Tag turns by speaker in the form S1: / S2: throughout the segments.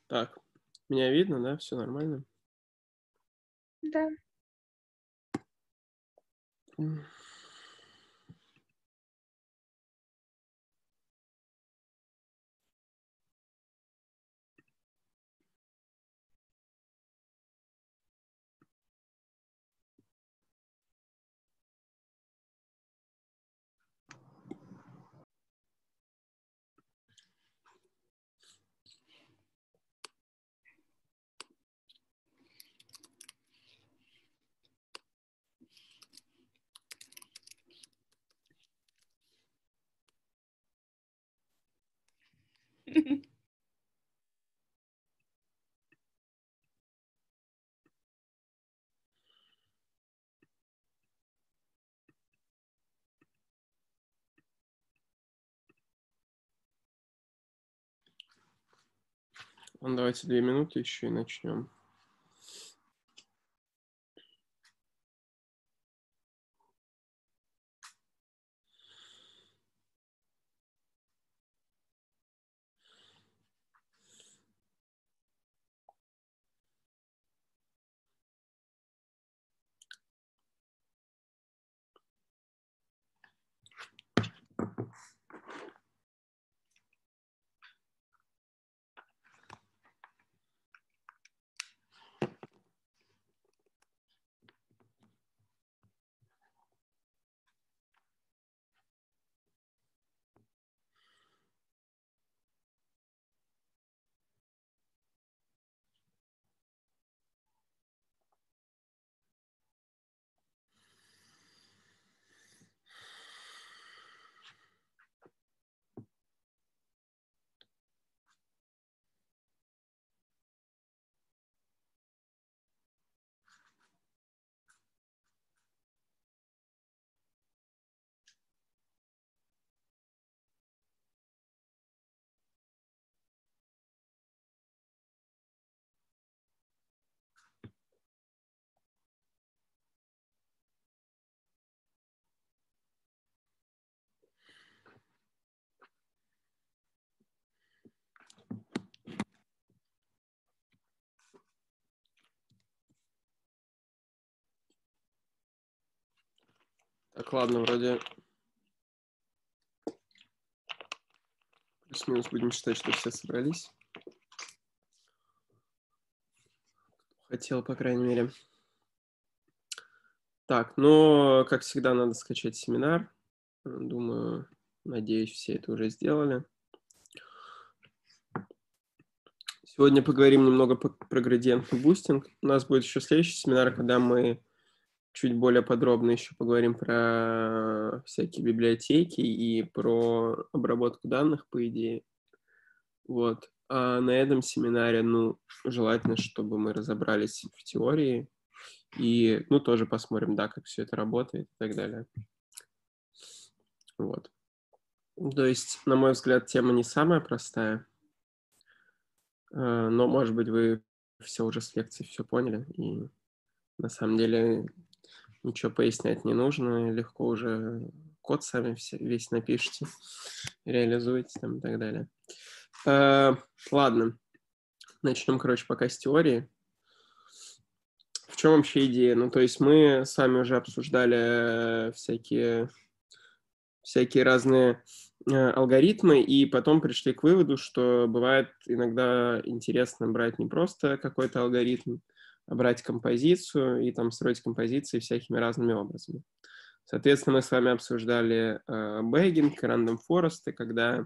S1: Так, меня видно, да? Все нормально?
S2: Да.
S1: Давайте 2 минуты еще и начнем. Так, ладно, вроде плюс-минус будем считать, что все собрались. Хотел, по крайней мере. Так, но, как всегда, надо скачать семинар. Думаю, надеюсь, все это уже сделали. Сегодня поговорим немного про градиентный бустинг. У нас будет еще следующий семинар, когда мы чуть более подробно еще поговорим про всякие библиотеки и про обработку данных, по идее. Вот. А на этом семинаре, желательно, чтобы мы разобрались в теории и, тоже посмотрим, да, как все это работает и так далее. Вот. То есть, на мой взгляд, тема не самая простая, но, может быть, вы все уже с лекции все поняли, и на самом деле ничего пояснять не нужно, легко уже код сами весь напишите, реализуете там и так далее. Ладно, начнем, пока с теории. В чем вообще идея? То есть мы с вами уже обсуждали всякие разные алгоритмы, и потом пришли к выводу, что бывает иногда интересно брать не просто какой-то алгоритм, а брать композицию и там строить композиции всякими разными образами. Соответственно, мы с вами обсуждали бэггинг, random forest, когда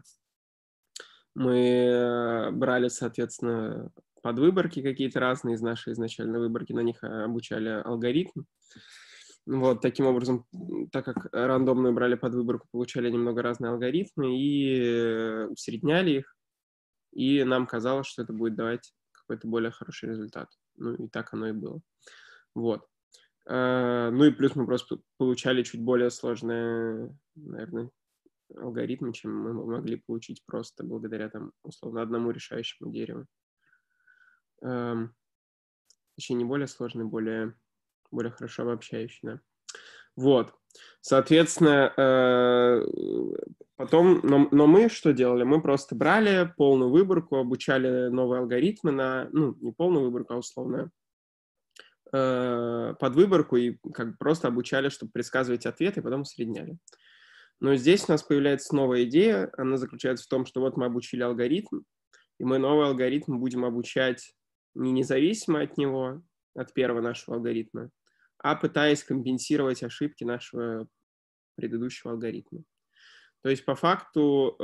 S1: мы брали, соответственно, подвыборки какие-то разные из нашей изначальной выборки, на них обучали алгоритм. Вот, таким образом, так как рандомную брали под выборку, получали немного разные алгоритмы и усредняли их, и нам казалось, что это будет давать какой-то более хороший результат. И так оно и было. Вот. И плюс мы просто получали чуть более сложные, наверное, алгоритмы, чем мы могли получить просто благодаря, там, условно, одному решающему дереву. Точнее, не более сложный, более хорошо обобщающий, да. Вот. Соответственно, потом, но мы что делали? Мы просто брали полную выборку, обучали новые алгоритмы на, ну, не полную выборку, а условно под выборку и как бы просто обучали, чтобы предсказывать ответы, и потом усредняли. Но здесь у нас появляется новая идея, она заключается в том, что вот мы обучили алгоритм, и мы новый алгоритм будем обучать не независимо от него, от первого нашего алгоритма, а пытаясь компенсировать ошибки нашего предыдущего алгоритма. То есть по факту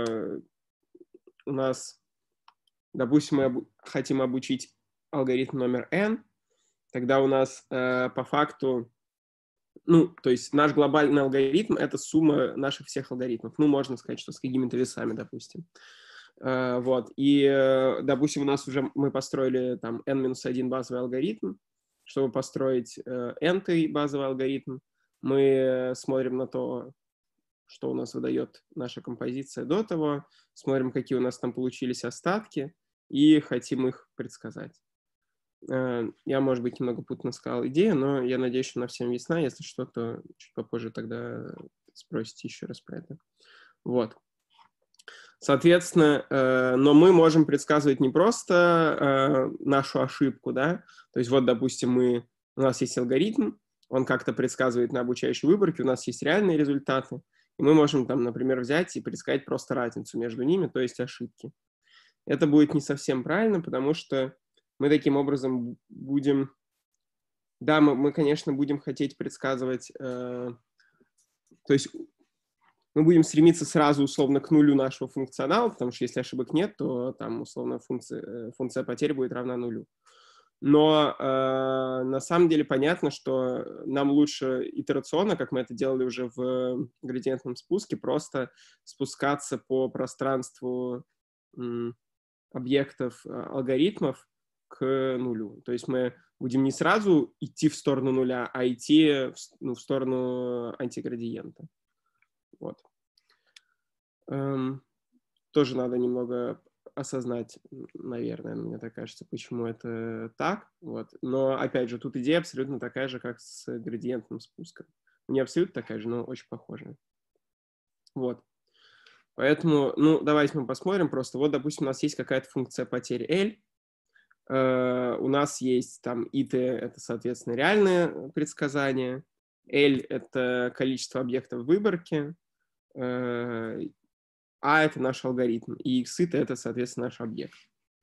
S1: у нас, допустим, мы хотим обучить алгоритм номер n, тогда у нас по факту, ну, то есть наш глобальный алгоритм — это сумма наших всех алгоритмов. Ну, можно сказать, что с какими-то весами, допустим. Вот. И, допустим, у нас уже мы построили там n-1 базовый алгоритм. Чтобы построить n-й базовый алгоритм, мы смотрим на то, что у нас выдает наша композиция до того, смотрим, какие у нас там получились остатки, и хотим их предсказать. Я, может быть, немного путно сказал идею, но я надеюсь, что она всем ясна. Если что, то чуть попозже тогда спросите еще раз про это. Вот. Соответственно, но мы можем предсказывать не просто нашу ошибку, да, то есть вот, допустим, у нас есть алгоритм, он как-то предсказывает на обучающей выборке, у нас есть реальные результаты, и мы можем там, например, взять и предсказать просто разницу между ними, то есть ошибки. Это будет не совсем правильно, потому что мы таким образом будем, да, мы конечно, будем хотеть предсказывать, то есть мы будем стремиться сразу условно к нулю нашего функционала, потому что если ошибок нет, то там условно функция потери будет равна нулю. Но на самом деле понятно, что нам лучше итерационно, как мы это делали уже в градиентном спуске, просто спускаться по пространству объектов алгоритмов к нулю. То есть мы будем не сразу идти в сторону нуля, а идти в сторону антиградиента. Вот. Тоже надо немного осознать, наверное, мне так кажется, почему это так. Вот. Но, опять же, тут идея абсолютно такая же, как с градиентным спуском. Не абсолютно такая же, но очень похожая. Вот. Поэтому, ну, давайте мы посмотрим просто. Вот, допустим, у нас есть какая-то функция потери L. У нас есть там ит, это, соответственно, реальное предсказание. L — это количество объектов выборки. А — это наш алгоритм, и x — это, соответственно, наш объект.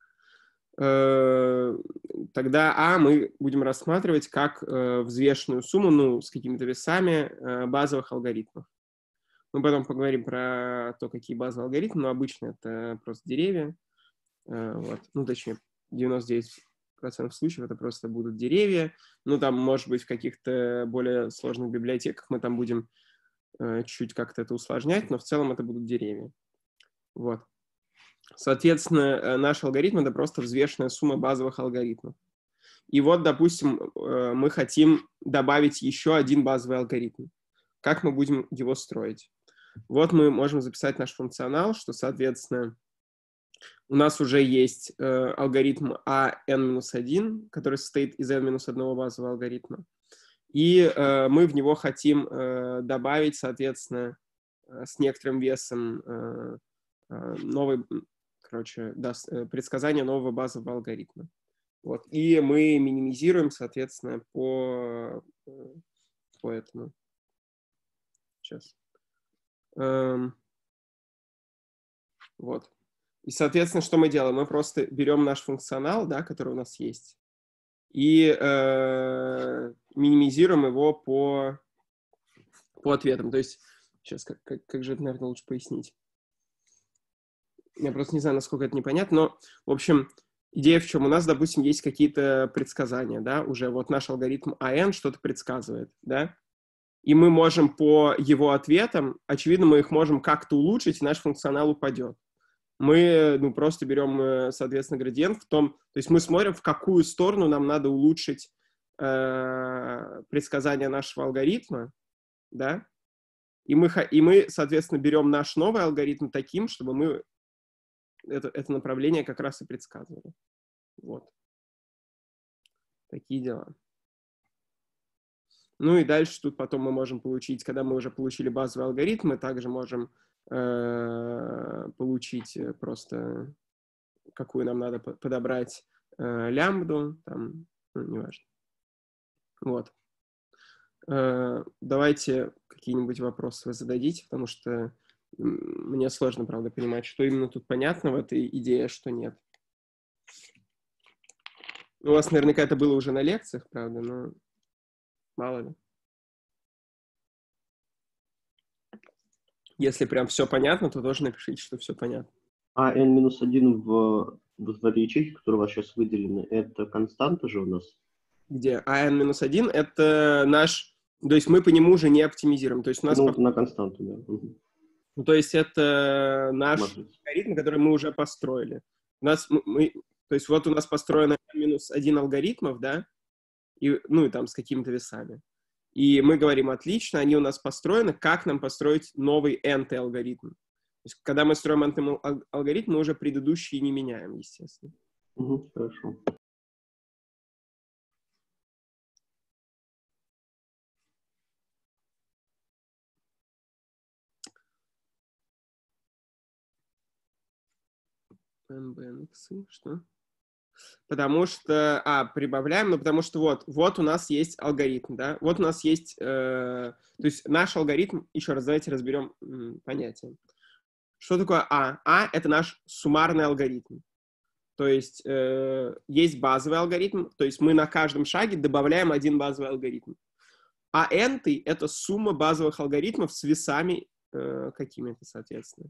S1: Тогда А мы будем рассматривать как взвешенную сумму, ну, с какими-то весами базовых алгоритмов. Мы потом поговорим про то, какие базовые алгоритмы, но обычно это просто деревья. Вот. Ну, точнее, 99% случаев это просто будут деревья. Ну, там, может быть, в каких-то более сложных библиотеках мы там будем чуть как-то это усложнять, но в целом это будут деревья. Вот. Соответственно, наш алгоритм — это просто взвешенная сумма базовых алгоритмов. И вот, допустим, мы хотим добавить еще один базовый алгоритм. Как мы будем его строить? Вот мы можем записать наш функционал, что, соответственно, у нас уже есть алгоритм AN-1, который состоит из n-1 базового алгоритма. И мы в него хотим добавить, соответственно, с некоторым весом новый, короче, предсказание нового базового алгоритма. Вот. И мы минимизируем, соответственно, по этому. Сейчас. Вот. И, соответственно, что мы делаем? Мы просто берем наш функционал, да, который у нас есть, и минимизируем его по ответам. То есть, сейчас, как же это, наверное, лучше пояснить? Я просто не знаю, насколько это непонятно, но, в общем, идея в чем? У нас, допустим, есть какие-то предсказания, да, уже вот наш алгоритм AN что-то предсказывает, да, и мы можем по его ответам, очевидно, мы их можем как-то улучшить, и наш функционал упадет. Мы, ну, просто берем, соответственно, градиент в том, то есть мы смотрим, в какую сторону нам надо улучшить предсказание нашего алгоритма, да, и мы, соответственно, берем наш новый алгоритм таким, чтобы мы это направление как раз и предсказывали. Вот. Такие дела. Ну и дальше тут потом мы можем получить, когда мы уже получили базовый алгоритм, мы также можем получить просто какую нам надо подобрать лямбду, там, ну, неважно. Вот. Давайте какие-нибудь вопросы вы зададите, потому что мне сложно, правда, понимать, что именно тут понятно в этой идее, а что нет. У вас наверняка это было уже на лекциях, правда, но мало ли. Если прям все понятно, то тоже напишите, что все понятно.
S3: А n-1 в этой ячейке, которые у вас сейчас выделены, это константа же у нас?
S1: Где? А n-1 это наш... То есть мы по нему уже не оптимизируем. То есть у нас...
S3: на константу, да. Угу.
S1: Ну, то есть это наш
S3: Матрица.
S1: алгоритм, который мы уже построили. У нас то есть вот у нас построено n-1 алгоритмов, да, и, ну и там с какими-то весами. И мы говорим, отлично, они у нас построены, как нам построить новый n-й алгоритм. То есть когда мы строим n-й алгоритм, мы уже предыдущие не меняем, естественно.
S3: Угу, хорошо.
S1: NBNX, что? Потому что, прибавляем, но потому что вот у нас есть алгоритм, да, вот у нас есть, то есть наш алгоритм, еще раз давайте разберем понятие. Что такое А? А — это наш суммарный алгоритм. То есть есть базовый алгоритм, то есть мы на каждом шаге добавляем один базовый алгоритм. А n-й — это сумма базовых алгоритмов с весами какими-то, соответственно.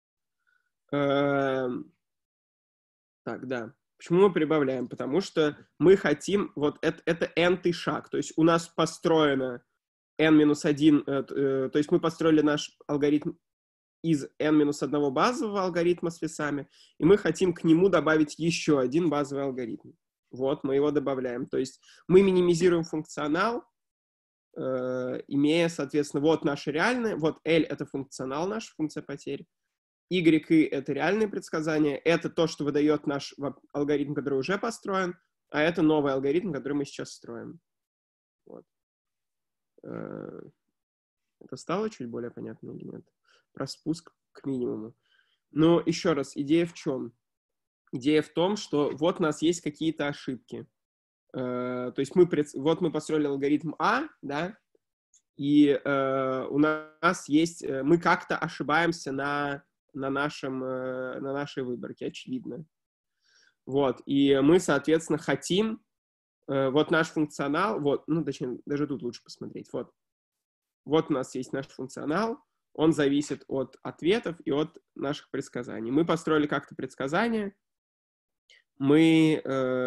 S1: Так, да. Почему мы прибавляем? Потому что мы хотим, вот это n-й шаг, то есть у нас построено n-1, то есть мы построили наш алгоритм из n-1 базового алгоритма с весами, и мы хотим к нему добавить еще один базовый алгоритм. Вот, мы его добавляем. То есть мы минимизируем функционал, имея, соответственно, вот наши реальные, вот L — это функционал, наша функция потерь, Y и это реальные предсказания, это то, что выдает наш алгоритм, который уже построен, а это новый алгоритм, который мы сейчас строим. Вот. Это стало чуть более понятно или нет? Про спуск к минимуму. Но еще раз, идея в чем? Идея в том, что вот у нас есть какие-то ошибки. То есть вот мы построили алгоритм А, да, и у нас есть, мы как-то ошибаемся на нашей выборке, очевидно. Вот, и мы, соответственно, хотим, вот наш функционал, вот, ну, точнее, даже тут лучше посмотреть, вот у нас есть наш функционал, он зависит от ответов и от наших предсказаний. Мы построили как-то предсказание, мы,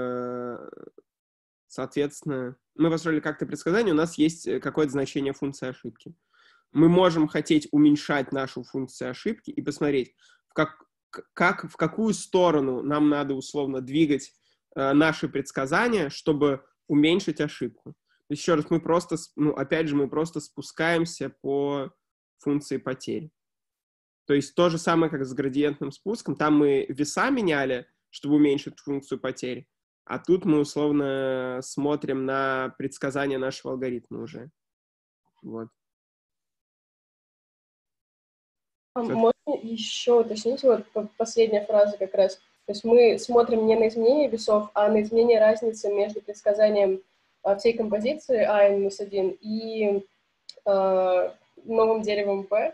S1: соответственно, мы построили как-то предсказание, у нас есть какое-то значение функции ошибки. Мы можем хотеть уменьшать нашу функцию ошибки и посмотреть, в какую сторону нам надо условно двигать наши предсказания, чтобы уменьшить ошибку. То есть, еще раз, мы просто, опять же, мы просто спускаемся по функции потерь. То есть то же самое, как с градиентным спуском. Там мы веса меняли, чтобы уменьшить функцию потерь, а тут мы условно смотрим на предсказания нашего алгоритма уже. Вот.
S4: Можно еще уточнить, вот последняя фраза как раз. То есть мы смотрим не на изменение весов, а на изменение разницы между предсказанием всей композиции А-1 и новым деревом P,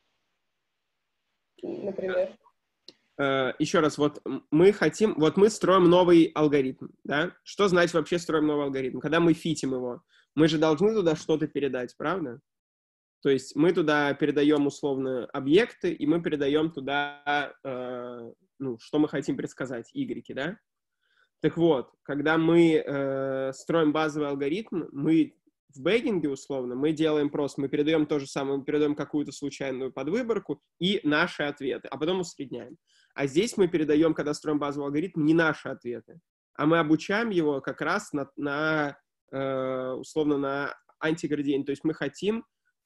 S4: например.
S1: Еще раз, вот мы строим новый алгоритм, да? Что значит вообще строим новый алгоритм? Когда мы фитим его, мы же должны туда что-то передать, правда? То есть мы туда передаем условно объекты, и мы передаем туда, что мы хотим предсказать, y, да? Так вот, когда мы строим базовый алгоритм, мы в бэггинге условно, мы делаем просто, мы передаем то же самое, мы передаем какую-то случайную подвыборку и наши ответы, а потом усредняем. А здесь мы передаем, когда строим базовый алгоритм, не наши ответы, а мы обучаем его как раз условно на антиградиент. То есть мы хотим,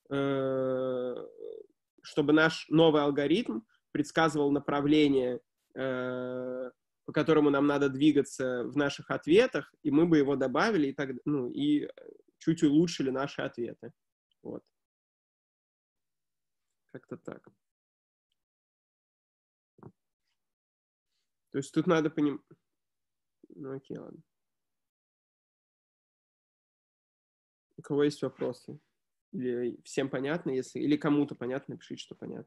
S1: чтобы наш новый алгоритм предсказывал направление, по которому нам надо двигаться в наших ответах, и мы бы его добавили, и чуть улучшили наши ответы. Вот. Как-то так. То есть тут надо понимать... Ну, окей, ладно. У кого есть вопросы? Или всем понятно? Или кому-то понятно, напишите, что понятно.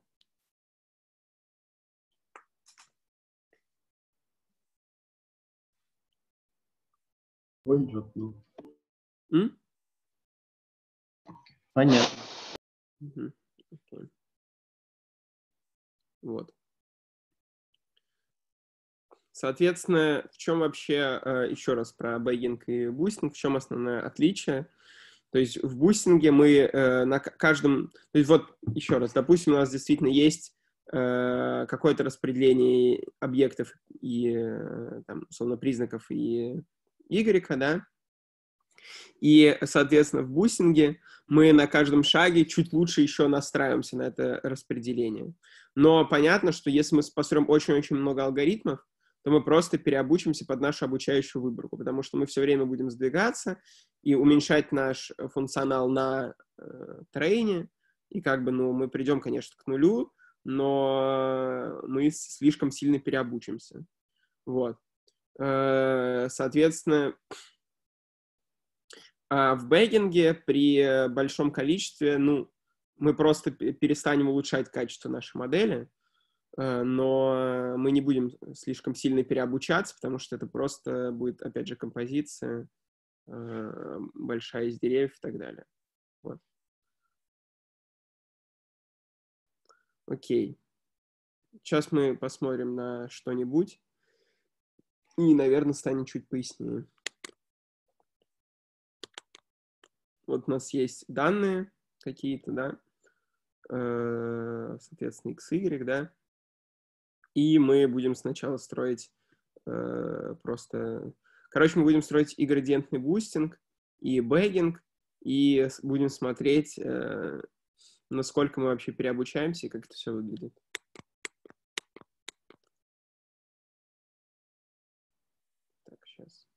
S3: Понятно.
S1: М?
S3: Понятно.
S1: Угу. Окей. Вот. Соответственно, в чем вообще, еще раз про бэггинг и бустинг, в чем основное отличие? То есть в бустинге мы на каждом... То есть вот еще раз, допустим, у нас действительно есть какое-то распределение объектов и, там, условно, признаков и Y, да? И, соответственно, в бустинге мы на каждом шаге чуть лучше еще настраиваемся на это распределение. Но понятно, что если мы построим очень-очень много алгоритмов, то мы просто переобучимся под нашу обучающую выборку, потому что мы все время будем сдвигаться и уменьшать наш функционал на трейне, и как бы, ну, мы придем, конечно, к нулю, но мы слишком сильно переобучимся. Вот. Соответственно, в бэггинге при большом количестве, ну, мы просто перестанем улучшать качество нашей модели, но мы не будем слишком сильно переобучаться, потому что это просто будет, опять же, композиция большая из деревьев и так далее. Вот. Окей. Сейчас мы посмотрим на что-нибудь и, наверное, станет чуть пояснее. Вот у нас есть данные какие-то, да, соответственно, x, y, да, и мы будем сначала строить просто... Короче, мы будем строить и градиентный бустинг, и бэггинг, и будем смотреть, насколько мы вообще переобучаемся и как это все выглядит. Так, сейчас.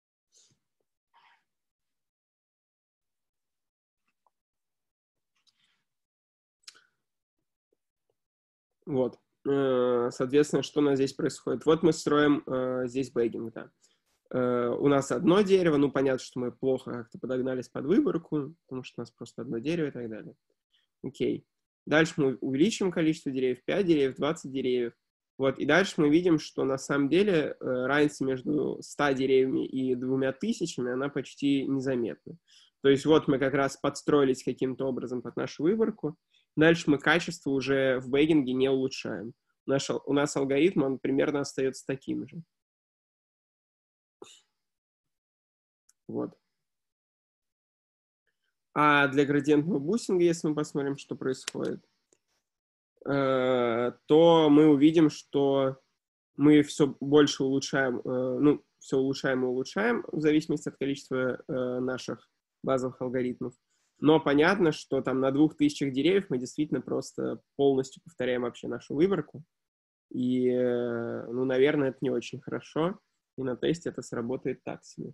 S1: Вот. Соответственно, что у нас здесь происходит? Вот мы строим здесь бэггинг, да. У нас одно дерево, ну, понятно, что мы плохо как-то подогнались под выборку, потому что у нас просто одно дерево и так далее. Окей. Дальше мы увеличим количество деревьев, 5 деревьев, 20 деревьев. Вот, и дальше мы видим, что на самом деле разница между 100 деревьями и 2000, она почти незаметна. То есть вот мы как раз подстроились каким-то образом под нашу выборку. Дальше мы качество уже в бэггинге не улучшаем. У нас алгоритм, он примерно остается таким же. Вот. А для градиентного бустинга, если мы посмотрим, что происходит, то мы увидим, что мы все больше улучшаем, ну, все улучшаем и улучшаем в зависимости от количества наших базовых алгоритмов. Но понятно, что там на 2000 деревьев мы действительно просто полностью повторяем вообще нашу выборку. И, ну, наверное, это не очень хорошо. И на тесте это сработает так себе.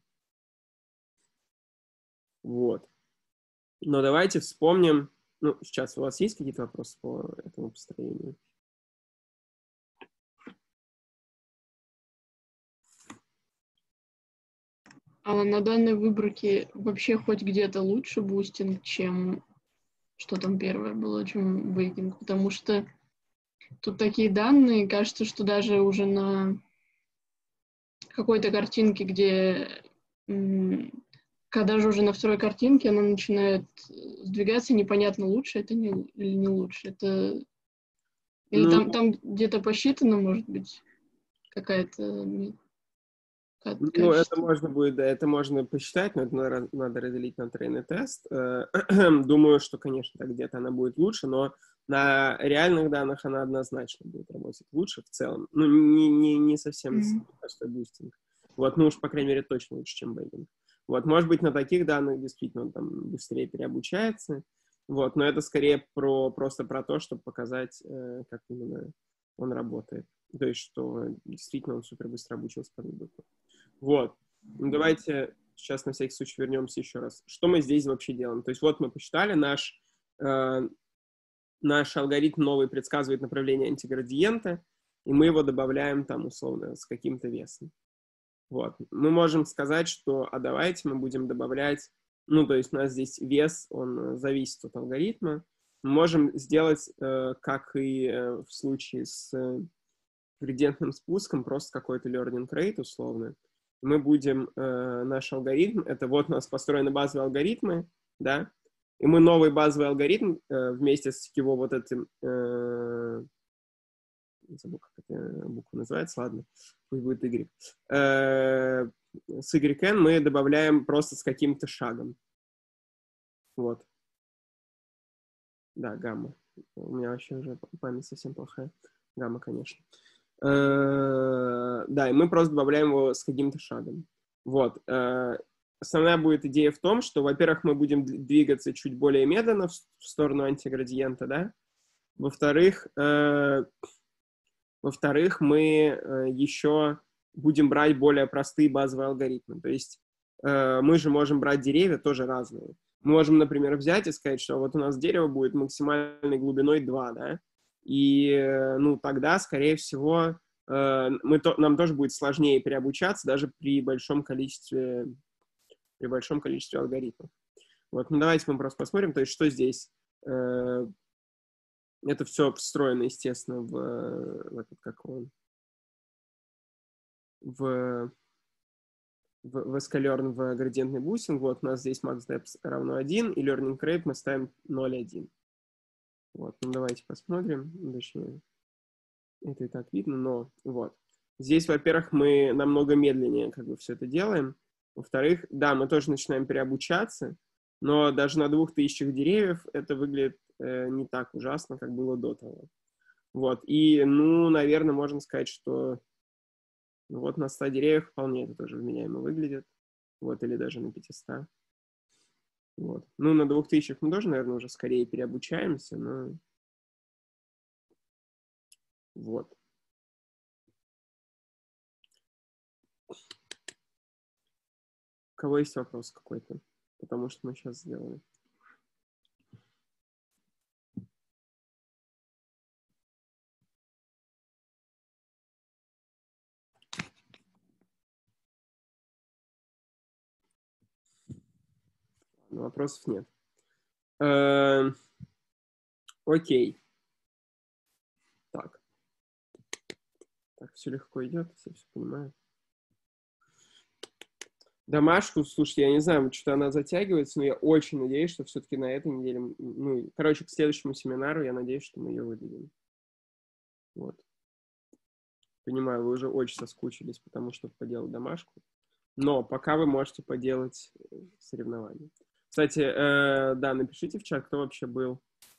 S1: Вот. Но давайте вспомним. Ну, сейчас у вас есть какие-то вопросы по этому построению?
S5: А на данной выборке вообще хоть где-то лучше бустинг, чем что там первое было, чем бэкинг? Потому что тут такие данные, кажется, что даже уже на какой-то картинке, где когда же уже на второй картинке она начинает сдвигаться, непонятно, лучше это или не лучше. Это... Или там где-то посчитано, может быть, какая-то...
S1: Ну, это можно будет, да, это можно посчитать, но это надо разделить на трейн тест. Думаю, что, конечно, так где-то она будет лучше, но на реальных данных она однозначно будет работать лучше в целом. Ну, не совсем простой бустинг. Вот, ну уж, по крайней мере, точно лучше, чем бэггинг. Вот, может быть, на таких данных действительно он там быстрее переобучается. Вот, но это скорее просто про то, чтобы показать, как именно он работает. То есть, что действительно он супер быстро обучился под выборку. Вот. Ну, давайте сейчас на всякий случай вернемся еще раз. Что мы здесь вообще делаем? То есть вот мы посчитали, наш алгоритм новый предсказывает направление антиградиента, и мы его добавляем там условно с каким-то весом. Вот. Мы можем сказать, что, а давайте мы будем добавлять, ну, то есть у нас здесь вес, он зависит от алгоритма. Мы можем сделать, как и в случае с градиентным спуском, просто какой-то learning rate условно. Мы будем, наш алгоритм, это вот у нас построены базовые алгоритмы, да, и мы новый базовый алгоритм вместе с его вот этим, не забыл, как эта буква называется, ладно, пусть будет Y. С YN мы добавляем просто с каким-то шагом. Вот. Да, гамма. У меня вообще уже память совсем плохая. Гамма, конечно. Да, и мы просто добавляем его с каким-то шагом. Вот. Основная будет идея в том, что, во-первых, мы будем двигаться чуть более медленно в сторону антиградиента, да. Во-вторых, мы еще будем брать более простые базовые алгоритмы. То есть мы же можем брать деревья тоже разные. Мы можем, например, взять и сказать, что вот у нас дерево будет максимальной глубиной 2, да, и, ну, тогда, скорее всего, нам тоже будет сложнее переобучаться даже при большом количестве алгоритмов. Вот, ну, давайте мы просто посмотрим, то есть что здесь. Это все встроено, естественно, в этот, как он, в скалерн, в градиентный бустинг. Вот у нас здесь max_depth равно 1, и learning rate мы ставим 0,1. Вот, ну давайте посмотрим. Точнее, это и так видно, но вот. Здесь, во-первых, мы намного медленнее как бы все это делаем. Во-вторых, да, мы тоже начинаем переобучаться, но даже на 2000 деревьев это выглядит не так ужасно, как было до того. Вот, и, ну, наверное, можно сказать, что вот на 100 деревьев вполне это тоже вменяемо выглядит. Вот, или даже на 500. Вот. Ну, на 2000 мы тоже, наверное, уже скорее переобучаемся, но вот. У кого есть вопрос какой-то? Потому что мы сейчас сделали. Вопросов нет. Окей. Так, все легко идет, все понимают. Домашку, слушайте, я не знаю, что-то она затягивается, но я очень надеюсь, что все-таки на этой неделе, ну, короче, к следующему семинару я надеюсь, что мы ее выдадим. Вот. Понимаю, вы уже очень соскучились, потому что поделать домашку. Но пока вы можете поделать соревнования. Кстати, да, напишите в чат, кто вообще был.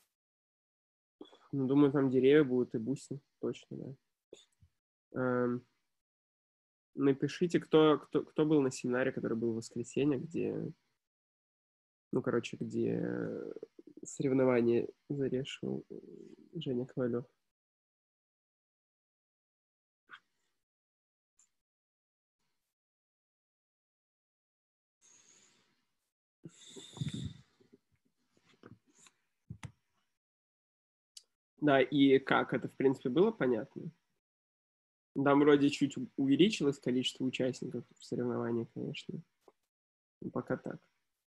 S1: Ну, думаю, там деревья будут и бусин, точно, да. Напишите, кто был на семинаре, который был в воскресенье, где, ну, короче, где соревнования зарешил Женя Ковалев. Да, и как? Это, в принципе, было понятно? Там вроде чуть увеличилось количество участников в соревнованиях, конечно. Но пока так.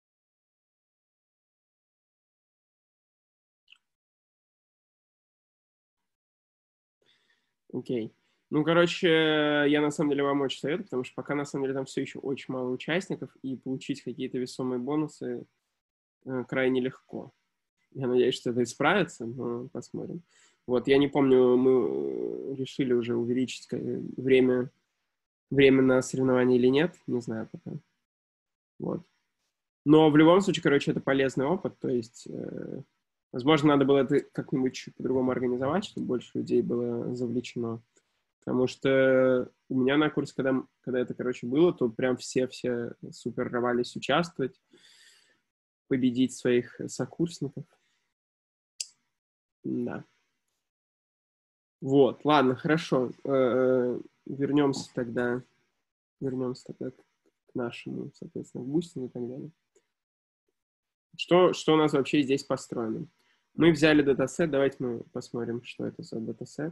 S1: Окей. Ну, короче, я на самом деле вам очень советую, потому что пока на самом деле там все еще очень мало участников, и получить какие-то весомые бонусы крайне легко. Я надеюсь, что это исправится, но посмотрим. Вот, я не помню, мы решили уже увеличить время на соревнования или нет, не знаю пока. Вот. Но в любом случае, короче, это полезный опыт, то есть, возможно, надо было это как-нибудь чуть по-другому организовать, чтобы больше людей было завлечено. Потому что у меня на курсе, когда это, короче, было, то прям все супер рвались участвовать, победить своих сокурсников. Да. Вот, ладно, хорошо. Вернемся тогда к нашему, соответственно, бустингу и так далее. Что у нас вообще здесь построено? Мы взяли датасет, давайте мы посмотрим, что это за датасет.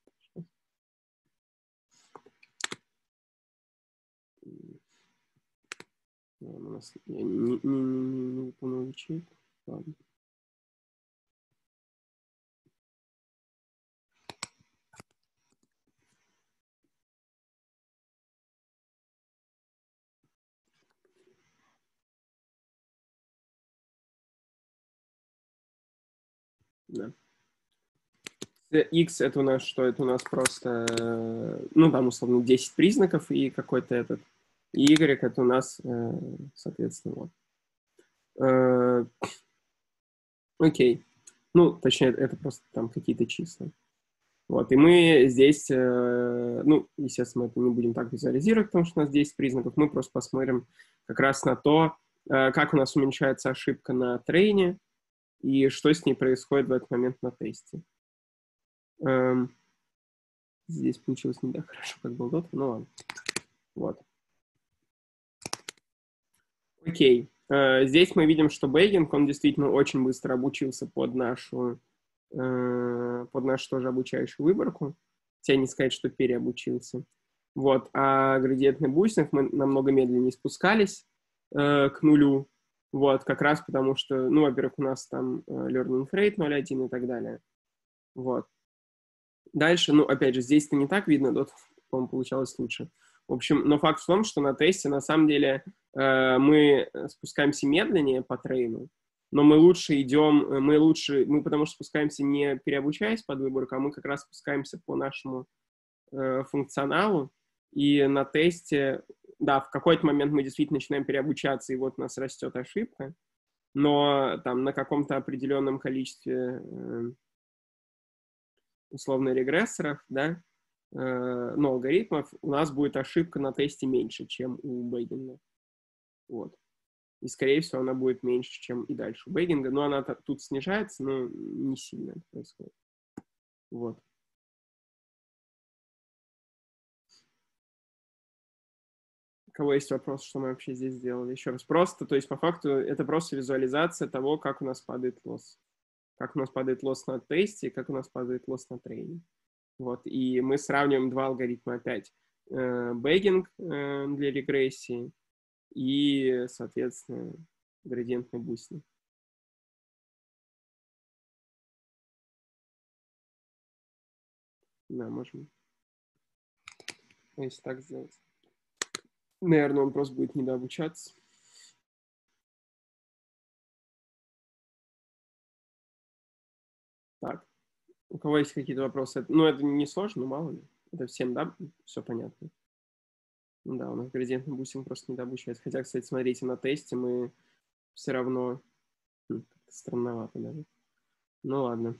S1: У нас я не выполнил ячейку. Ладно. Да. X это у нас что? Это у нас просто, ну, там, условно, 10 признаков и какой-то этот. И Y это у нас, соответственно, вот. Окей. Ну, точнее, это просто там какие-то числа. Вот, и мы здесь, ну, естественно, мы это не будем так визуализировать, потому что у нас 10 признаков. Мы просто посмотрим как раз на то, как у нас уменьшается ошибка на трейне и что с ней происходит в этот момент на тесте. Здесь получилось не так хорошо, как был до этого, ну ладно. Вот. Окей. Здесь мы видим, что Бейгинг, он действительно очень быстро обучился под нашу тоже обучающую выборку. Хотя не сказать, что переобучился. Вот. А градиентный бустинг мы намного медленнее спускались к нулю. Вот. Как раз потому что, ну, во-первых, у нас там learning rate 0.1 и так далее. Вот. Дальше, ну, опять же, здесь-то не так видно, тут, по-моему, получалось лучше. В общем, но факт в том, что на тесте, на самом деле, мы спускаемся медленнее по трейну, но мы лучше идем, мы потому что спускаемся не переобучаясь под выборку, а мы как раз спускаемся по нашему функционалу, и на тесте, да, в какой-то момент мы действительно начинаем переобучаться, и вот у нас растет ошибка, но там на каком-то определенном количестве условно регрессоров, да, но алгоритмов, у нас будет ошибка на тесте меньше, чем у Бейгинга. Вот. И, скорее всего, она будет меньше, чем и дальше у Бейгинга, но она тут снижается, но не сильно это происходит. Вот. У кого есть вопрос, что мы вообще здесь сделали? Еще раз, просто, то есть по факту это просто визуализация того, как у нас падает лосс. Как у нас падает лосс на тесте, как у нас падает лосс на трейне. Вот, и мы сравниваем два алгоритма опять. Бейгинг для регрессии и, соответственно, градиентный бустинг. Да, можем. Если так сделать. Наверное, он просто будет недообучаться. Так. У кого есть какие-то вопросы? Ну, это не сложно, мало ли. Это всем, да, все понятно. Ну да, у нас градиентный бустинг просто недообучается. Хотя, кстати, смотрите, на тесте мы все равно... странновато даже. Ну ладно.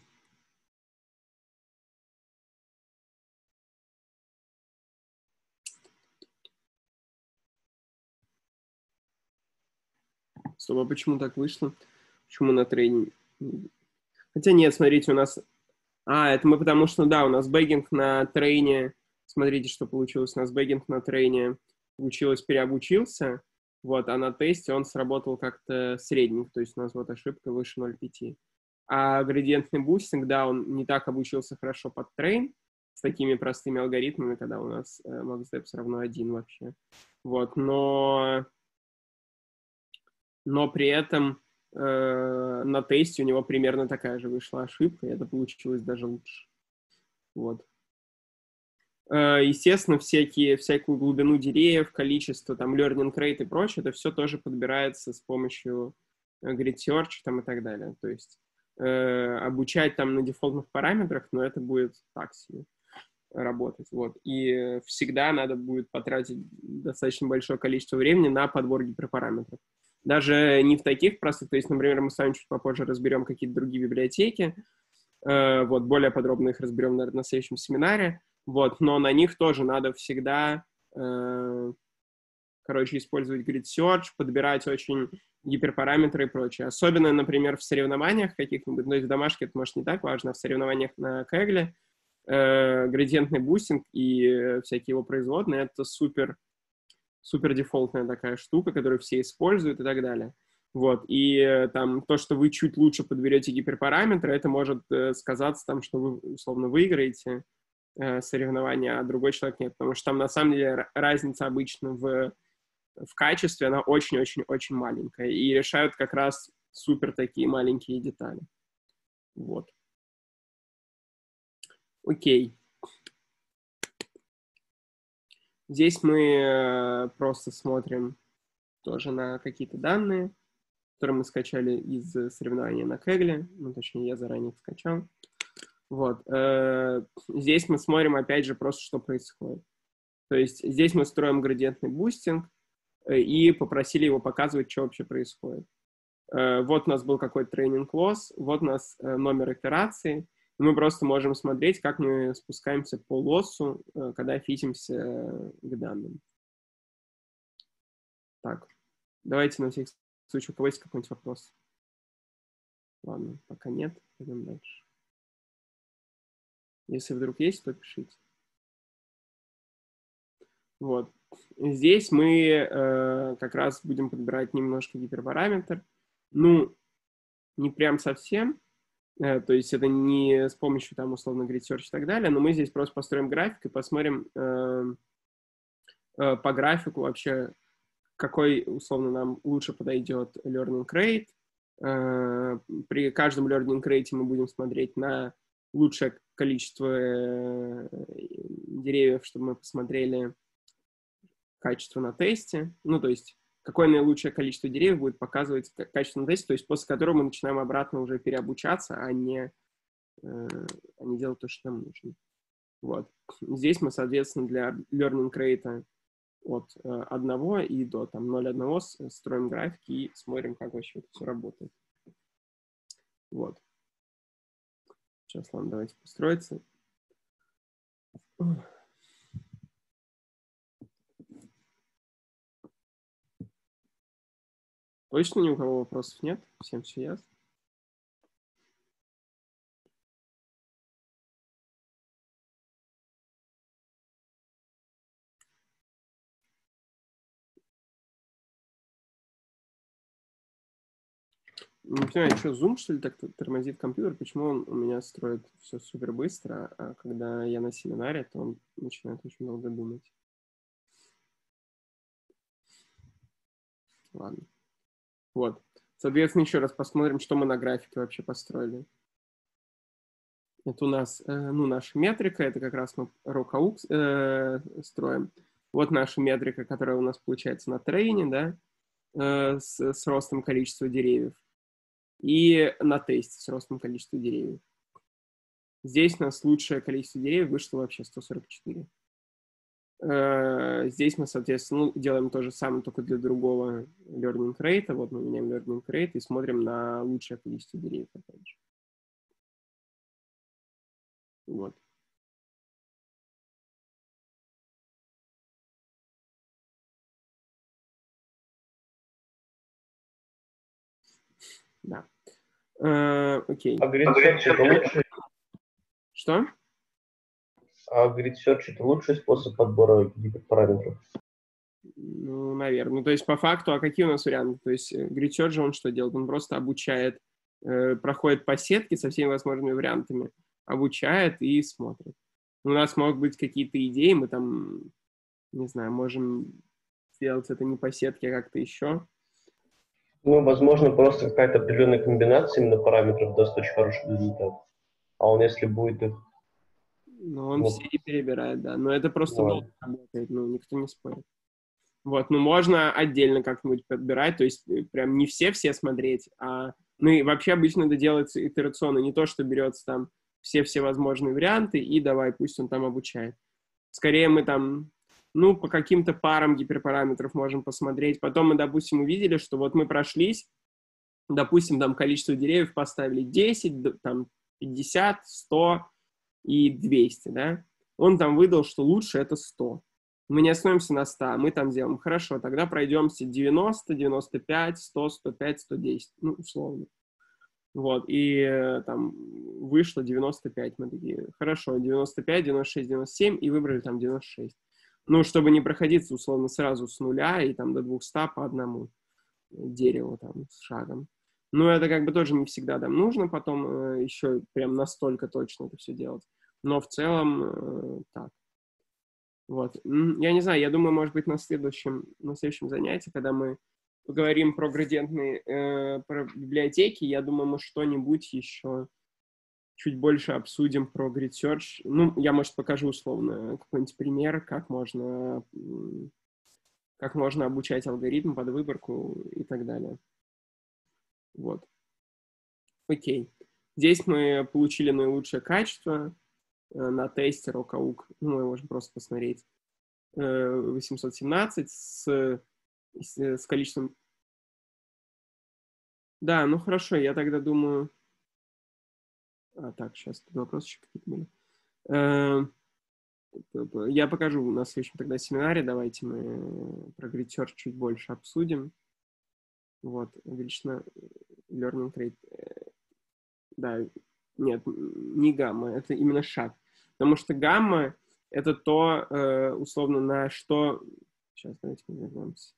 S1: Стоп, а почему так вышло? Почему на трейне? Хотя нет, смотрите, у нас... это мы потому что, да, у нас бэггинг на трейне... Смотрите, что получилось. У нас бэггинг на трейне получилось, переобучился, вот, а на тесте он сработал как-то средненько, то есть у нас вот ошибка выше 0,5. А градиентный бустинг, да, он не так обучился хорошо под трейн с такими простыми алгоритмами, когда у нас max_depth равно 1 вообще. Вот, но при этом на тесте у него примерно такая же вышла ошибка, и это получилось даже лучше. Вот. Естественно, всякую глубину деревьев, количество, там, learning rate и прочее, это все тоже подбирается с помощью grid search там, и так далее. То есть обучать там на дефолтных параметрах, но это будет так себе работать. Вот. И всегда надо будет потратить достаточно большое количество времени на подбор гиперпараметров. Даже не в таких простых, то есть, например, мы с вами чуть попозже разберем какие-то другие библиотеки, вот, более подробно их разберем, наверное, на следующем семинаре, вот, но на них тоже надо всегда, использовать grid search, подбирать очень гиперпараметры и прочее. Особенно, например, в соревнованиях каких-нибудь, но в домашке это, может, не так важно, а в соревнованиях на Кэгле градиентный бустинг и всякие его производные — это супер супер дефолтная такая штука, которую все используют и так далее. Вот, и там то, что вы чуть лучше подберете гиперпараметры, это может сказаться там, что вы условно выиграете соревнования, а другой человек нет, потому что там на самом деле разница обычно в качестве, она очень-очень-очень маленькая, и решают как раз супер такие маленькие детали. Вот. Окей. Здесь мы просто смотрим тоже на какие-то данные, которые мы скачали из соревнования на Kaggle, ну, точнее, я заранее их скачал. Вот. Здесь мы смотрим, опять же, просто, что происходит. То есть здесь мы строим градиентный бустинг и попросили его показывать, что вообще происходит. Вот у нас был какой-то тренинг-лосс, вот у нас номер итерации. Мы просто можем смотреть, как мы спускаемся по лоссу, когда фитимся к данным. Так, давайте на всякий случай, у кого есть какой-нибудь вопрос? Ладно, пока нет, пойдем дальше. Если вдруг есть, то пишите. Вот. Здесь мы как раз будем подбирать немножко гиперпараметр. Ну, не прям совсем. То есть это не с помощью, там, условно, grid search и так далее, но мы здесь просто построим график и посмотрим по графику вообще, какой, условно, нам лучше подойдет learning rate. При каждом learning rate мы будем смотреть на лучшее количество деревьев, чтобы мы посмотрели качество на тесте. Ну, то есть, какое наилучшее количество деревьев будет показывать качество на тесте, то есть, после которого мы начинаем обратно уже переобучаться, а не делать то, что нам нужно. Вот. Здесь мы, соответственно, для learning rate от 1 и до там 0,1 строим графики и смотрим, как вообще это все работает. Вот. Сейчас, ладно, давайте построиться. Точно ни у кого вопросов нет? Всем все ясно? Не понимаю, что, Zoom, что ли, так тормозит компьютер? Почему он у меня строит все супер быстро, а когда я на семинаре, то он начинает очень долго думать. Ладно. Вот. Соответственно, еще раз посмотрим, что мы на графике вообще построили. Это у нас, ну, наша метрика, это как раз мы ROCAUX строим. Вот наша метрика, которая у нас получается на трейне, да, с ростом количества деревьев. И на тесте с ростом количества деревьев. Здесь у нас лучшее количество деревьев вышло вообще 144. Здесь мы, соответственно, делаем то же самое, только для другого learning rate. Вот мы меняем learning rate и смотрим на лучшее количество деревьев, опять же. Вот. Да. Окей.
S3: А grid search это лучший?
S1: Что?
S3: А grid search это лучший способ подбора гиперпараметров?
S1: Ну, наверное. Ну, то есть, по факту, а какие у нас варианты? То есть, grid search, он что делает? Он просто обучает, проходит по сетке со всеми возможными вариантами, обучает и смотрит. У нас могут быть какие-то идеи, мы там, не знаю, можем сделать это не по сетке, а как-то еще.
S3: Ну, возможно, просто какая-то определенная комбинация именно параметров даст очень хороший результат. А он, если будет их...
S1: Ну, он
S3: Вот.
S1: все и перебирает, да. Но это просто
S3: Вот.
S1: долго работает, ну, никто не спорит. Вот, ну, можно отдельно как-нибудь подбирать, то есть прям не все смотреть, а... Ну, и вообще обычно это делается итерационно, не то, что берется там все возможные варианты и давай, пусть он там обучает. Скорее мы там, ну, по каким-то парам гиперпараметров можем посмотреть. Потом мы, допустим, увидели, что вот мы прошлись, допустим, там количество деревьев поставили 10, там 50, 100 и 200, да? Он там выдал, что лучше это 100. Мы не остановимся на 100, мы там делаем, хорошо, тогда пройдемся 90, 95, 100, 105, 110, ну, условно. Вот, и там вышло 95, мы такие, хорошо, 95, 96, 97, и выбрали там 96. Ну, чтобы не проходиться, условно, сразу с нуля и там до 200 по одному дереву там с шагом. Ну, это как бы тоже не всегда там нужно потом еще прям настолько точно это все делать. Но в целом так. Вот. Я не знаю, я думаю, может быть, на следующем занятии, когда мы поговорим про градиентные, про библиотеки, я думаю, мы что-нибудь еще чуть больше обсудим про Grid Search. Ну, я, может, покажу условно какой-нибудь пример, как можно обучать алгоритм под выборку и так далее. Вот. Окей. Здесь мы получили наилучшее качество на тесте ROCAUC. Ну, мы можем просто посмотреть. 817 с количеством... Да, ну хорошо, я тогда думаю... так, сейчас тут вопросы еще какие-то были. Я покажу на следующем тогда семинаре. Давайте мы про Grid Search чуть больше обсудим. Вот, лично learning rate. Да, нет, не гамма, это именно шаг. Потому что гамма — это то, условно, на что... Сейчас, давайте мы вернемся.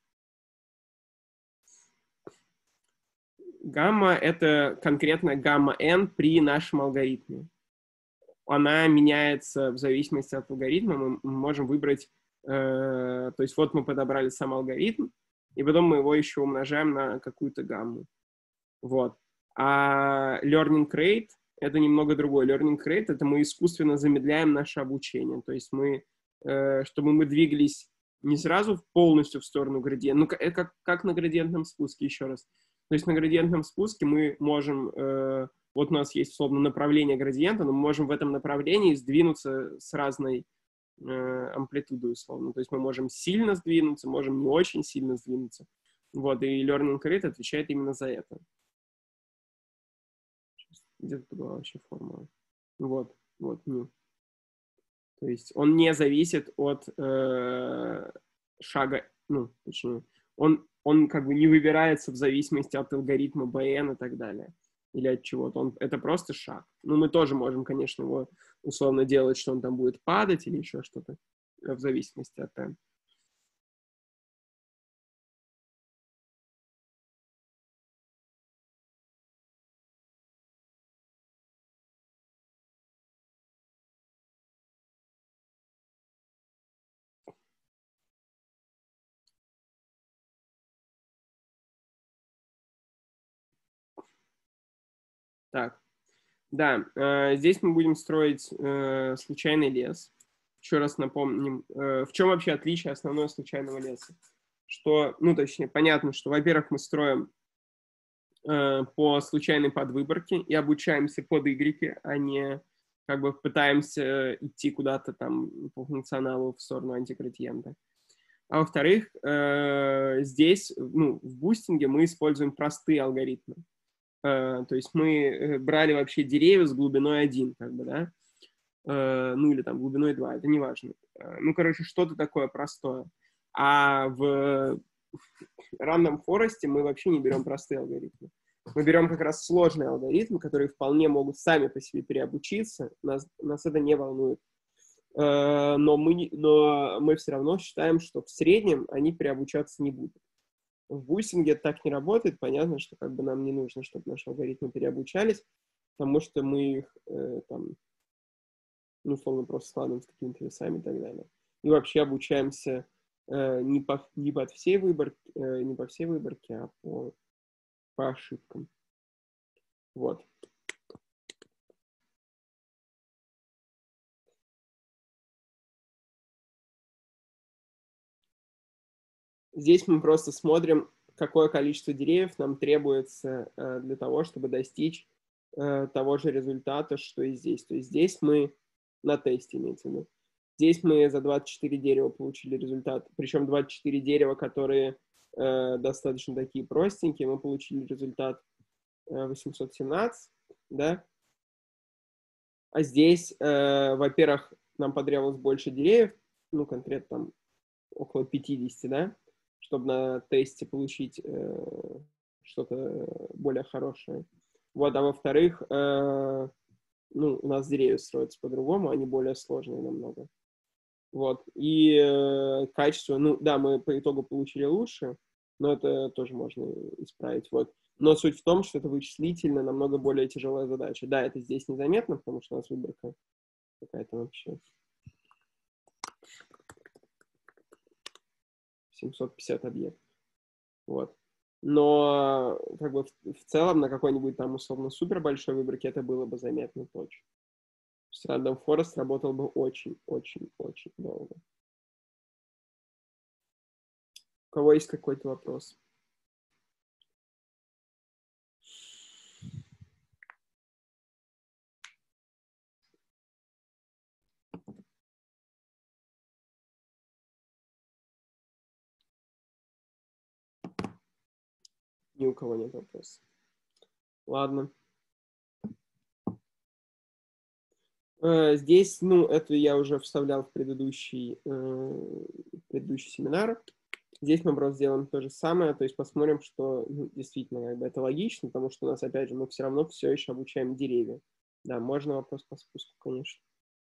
S1: Гамма — это конкретно гамма n при нашем алгоритме. Она меняется в зависимости от алгоритма. Мы можем выбрать... то есть вот мы подобрали сам алгоритм, и потом мы его еще умножаем на какую-то гамму. Вот. А learning rate — это немного другое. Learning rate — это мы искусственно замедляем наше обучение. То есть мы, чтобы мы двигались не сразу полностью в сторону градиента, ну, как на градиентном спуске, еще раз. То есть на градиентном спуске мы можем, вот у нас есть, условно, направление градиента, но мы можем в этом направлении сдвинуться с разной амплитудой, условно. То есть мы можем сильно сдвинуться, можем не очень сильно сдвинуться. Вот, и learning rate отвечает именно за это. Где-то была вообще формула. Вот, ну. То есть он не зависит от шага, ну, точнее, он как бы не выбирается в зависимости от алгоритма BN и так далее. Или от чего-то. Это просто шаг. Ну, мы тоже можем, конечно, его условно делать, что он там будет падать или еще что-то в зависимости от темпа. Так, да, здесь мы будем строить случайный лес. Еще раз напомним, в чем вообще отличие основного случайного леса? Что, ну, точнее, понятно, что, во-первых, мы строим по случайной подвыборке и обучаемся под Y, а не как бы пытаемся идти куда-то там по функционалу в сторону антиградиента. А во-вторых, здесь, ну, в бустинге мы используем простые алгоритмы. То есть мы брали вообще деревья с глубиной 1, как бы, да, ну или там глубиной 2, это не важно. Ну, короче, что-то такое простое. А в Random Forest мы вообще не берем простые алгоритмы. Мы берем как раз сложные алгоритмы, которые вполне могут сами по себе переобучиться, нас это не волнует. Но мы все равно считаем, что в среднем они переобучаться не будут. В бустинге так не работает, понятно, что как бы нам не нужно, чтобы наши алгоритмы переобучались, потому что мы их там, ну, условно, просто складываем с какими-то весами и так далее. И вообще обучаемся не по всей выборке, а по ошибкам. Вот. Здесь мы просто смотрим, какое количество деревьев нам требуется для того, чтобы достичь того же результата, что и здесь. То есть здесь мы на тесте, имеется в виду. Здесь мы за 24 дерева получили результат. Причем 24 дерева, которые достаточно такие простенькие, мы получили результат 817, да. А здесь, во-первых, нам потребовалось больше деревьев, ну, конкретно там около 50, да, чтобы на тесте получить что-то более хорошее. Вот, а во-вторых, ну, у нас деревья строятся по-другому, они более сложные намного. Вот. И качество, ну да, мы по итогу получили лучше, но это тоже можно исправить. Вот. Но суть в том, что это вычислительно намного более тяжелая задача. Да, это здесь незаметно, потому что у нас выборка какая-то вообще 750 объектов. Вот. Но как бы в целом на какой-нибудь там условно супер большой выборке это было бы заметно точно. То есть Random Forest работал бы очень-очень-очень долго. У кого есть какой-то вопрос? Ни у кого нет вопросов. Ладно. Здесь, ну, это я уже вставлял в предыдущий семинар. Здесь мы просто сделаем то же самое, то есть посмотрим, что ну, действительно как бы это логично, потому что у нас, опять же, мы все равно все еще обучаем деревья. Да, можно вопрос по спуску, конечно.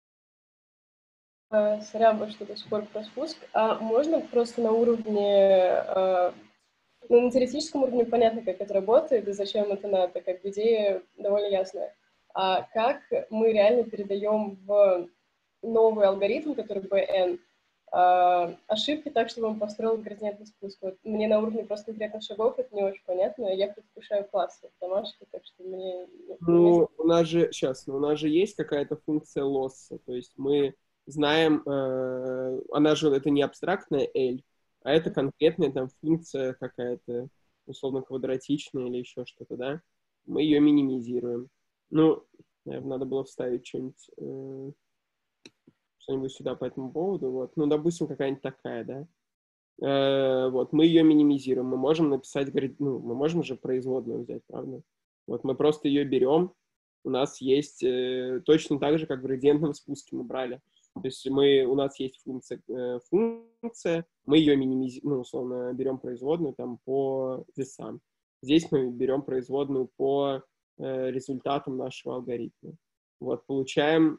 S4: Сорян, что до сих пор про спуск. А можно просто на уровне, ну, на теоретическом уровне понятно, как это работает и зачем это надо, как бы идея довольно ясная. А как мы реально передаем в новый алгоритм, который BN, ошибки так, чтобы он построил градиентный спуск? Вот мне на уровне просто конкретных шагов это не очень понятно. Я предвкушаю классы в домашке, так что мне...
S1: Ну, у нас же есть какая-то функция лосса, то есть мы знаем, она же это не абстрактная L, а это конкретная там функция какая-то, условно квадратичная или еще что-то, да? Мы ее минимизируем. Ну, наверное, надо было вставить что-нибудь сюда по этому поводу. Вот. Ну, допустим, какая-нибудь такая, да? Вот, мы ее минимизируем. Мы можем написать, ну, мы можем же производную взять, правда? Вот мы просто ее берем. У нас есть точно так же, как в градиентном спуске мы брали. То есть у нас есть функция, мы ее минимизируем, ну, условно, берем производную там по весам. Здесь мы берем производную по результатам нашего алгоритма. Вот, получаем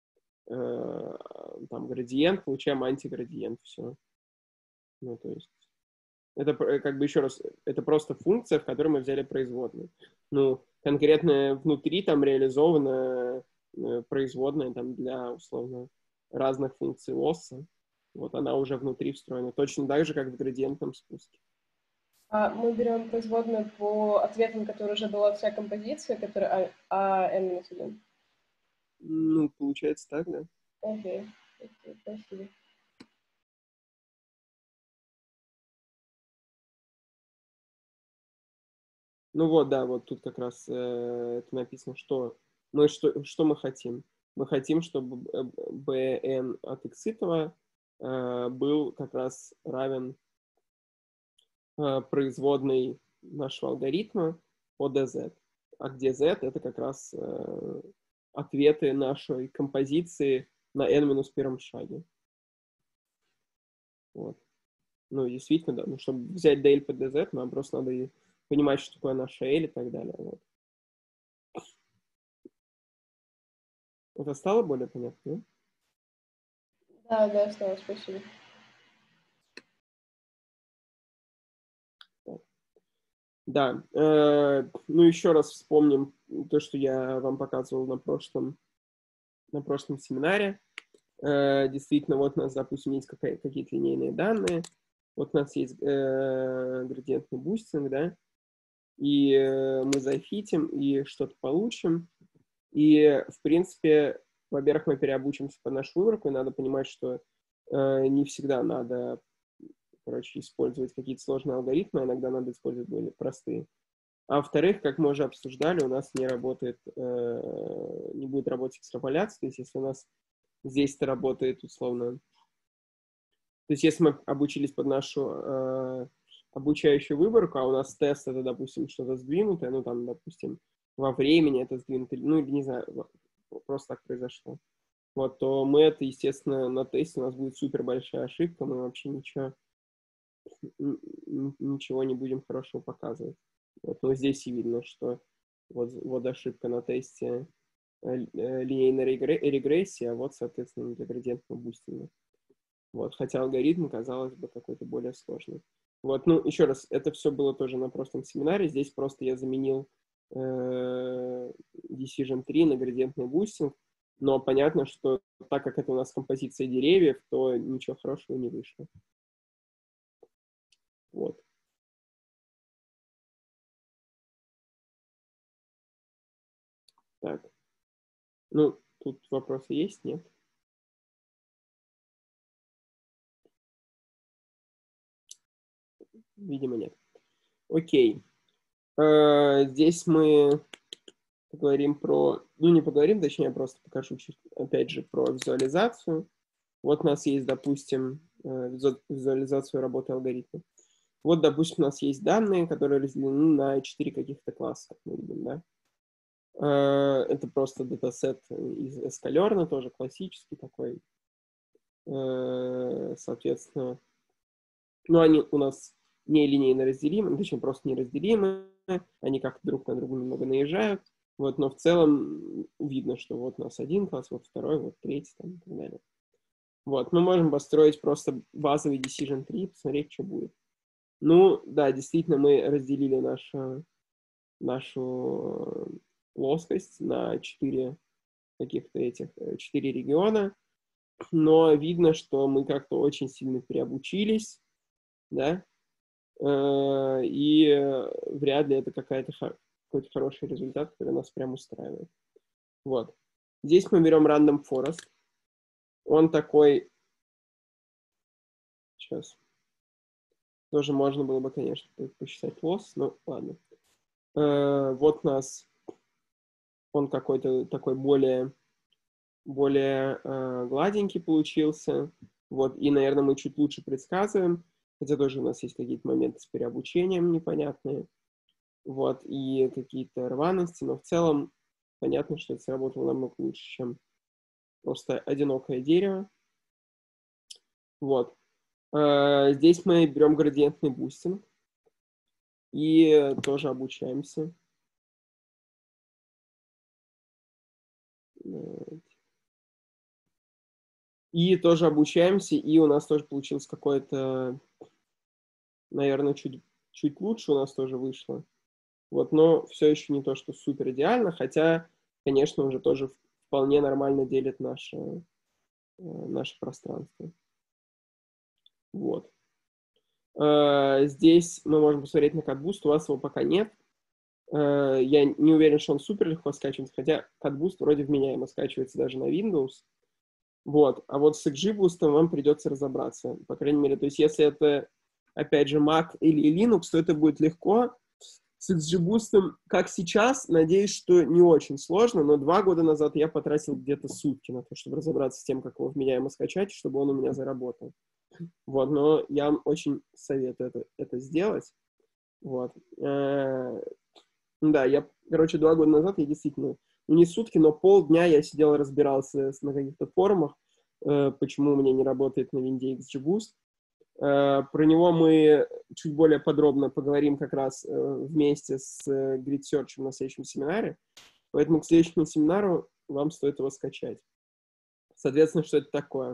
S1: там градиент, получаем антиградиент, все. Ну, то есть, это как бы еще раз, это просто функция, в которой мы взяли производную. Ну, конкретно внутри там реализована производная там для, условно, разных функций лосса. Вот она уже внутри встроена. Точно так же, как в градиентном спуске.
S4: Мы берем производную по ответам, которые уже была вся композиция, которая n-1.
S1: Ну, получается так, да.
S4: Окей, спасибо.
S1: Ну вот, да, вот тут как раз это написано, что мы хотим. Мы хотим, чтобы bn от x был как раз равен производной нашего алгоритма по dz. А где z — это как раз ответы нашей композиции на n-1 шаге. Вот. Ну, действительно, да. Ну, чтобы взять DL по dz, нам просто надо и понимать, что такое наша L и так далее. Вот. Это стало более понятно, да?
S4: Да, стало, спасибо.
S1: Да. Ну, еще раз вспомним то, что я вам показывал на прошлом семинаре. Действительно, вот у нас, допустим, есть какие-то линейные данные. Вот у нас есть градиентный бустинг, да, и мы зафитим и что-то получим. И, в принципе, во-первых, мы переобучимся под нашу выборку, и надо понимать, что не всегда надо, короче, использовать какие-то сложные алгоритмы, иногда надо использовать более простые. А во-вторых, как мы уже обсуждали, у нас не будет работать экстраполяция, то есть если у нас здесь это работает условно, то есть если мы обучились под нашу обучающую выборку, а у нас тест это, допустим, что-то сдвинутое, ну там, допустим, во времени это сдвинуто, ну или не знаю, просто так произошло. Вот, то мы это, естественно, на тесте у нас будет супер большая ошибка, мы вообще ничего не будем хорошего показывать. Вот, но здесь и видно, что вот ошибка на тесте линейной регрессии, а вот, соответственно, для градиентного бустинга. Вот, хотя алгоритм, казалось бы, какой-то более сложный. Вот, ну, еще раз, это все было тоже на прошлом семинаре. Здесь просто я заменил Decision Tree на градиентный бустинг, но понятно, что так как это у нас композиция деревьев, то ничего хорошего не вышло. Вот. Так. Ну, тут вопросы есть, нет? Видимо, нет. Окей. Здесь мы поговорим про... Ну, не поговорим, точнее, я просто покажу, опять же, про визуализацию. Вот у нас есть, допустим, визуализацию работы алгоритма. Вот, допустим, у нас есть данные, которые разделены на 4 каких-то класса, как мы видим, да? Это просто датасет из sklearn, тоже классический такой. Соответственно, ну, они у нас не линейно разделимы, точнее, просто неразделимы, они как-то друг на друга немного наезжают, вот, но в целом видно, что вот у нас один класс, вот второй, вот третий, там, и так далее. Вот, мы можем построить просто базовый decision tree, посмотреть, что будет. Ну, да, действительно, мы разделили нашу плоскость на 4 каких-то этих, 4 региона, но видно, что мы как-то очень сильно переобучились, да, и вряд ли это какой-то хороший результат, который нас прям устраивает. Вот. Здесь мы берем Random Forest. Он такой... Сейчас. Тоже можно было бы, конечно, посчитать loss, но ладно. Вот у нас он какой-то такой более гладенький получился. Вот. И, наверное, мы чуть лучше предсказываем. Хотя тоже у нас есть какие-то моменты с переобучением непонятные. Вот. И какие-то рваности. Но в целом понятно, что это сработало намного лучше, чем просто одинокое дерево. Вот. Здесь мы берем градиентный бустинг и тоже обучаемся. И тоже обучаемся, и у нас тоже получилось какое-то, наверное, чуть лучше у нас тоже вышло. Вот, но все еще не то, что супер идеально, хотя, конечно, уже тоже вполне нормально делит наше пространство. Вот. Здесь мы можем посмотреть на CatBoost, у вас его пока нет. Я не уверен, что он супер легко скачивается, хотя CatBoost вроде вменяемо скачивается даже на Windows. Вот. А вот с XGBoost вам придется разобраться, по крайней мере. То есть если это, опять же, Mac или Linux, то это будет легко. С XGBoost, как сейчас, надеюсь, что не очень сложно, но 2 года назад я потратил где-то сутки на то, чтобы разобраться с тем, как его вменяемо скачать, чтобы он у меня заработал. Вот, но я вам очень советую это сделать. Вот. Да, я, короче, 2 года назад я действительно, ну не сутки, но полдня я сидел и разбирался на каких-то форумах, почему у меня не работает на винде XGBoost. Про него мы чуть более подробно поговорим как раз вместе с Grid Search на следующем семинаре. Поэтому к следующему семинару вам стоит его скачать. Соответственно, что это такое?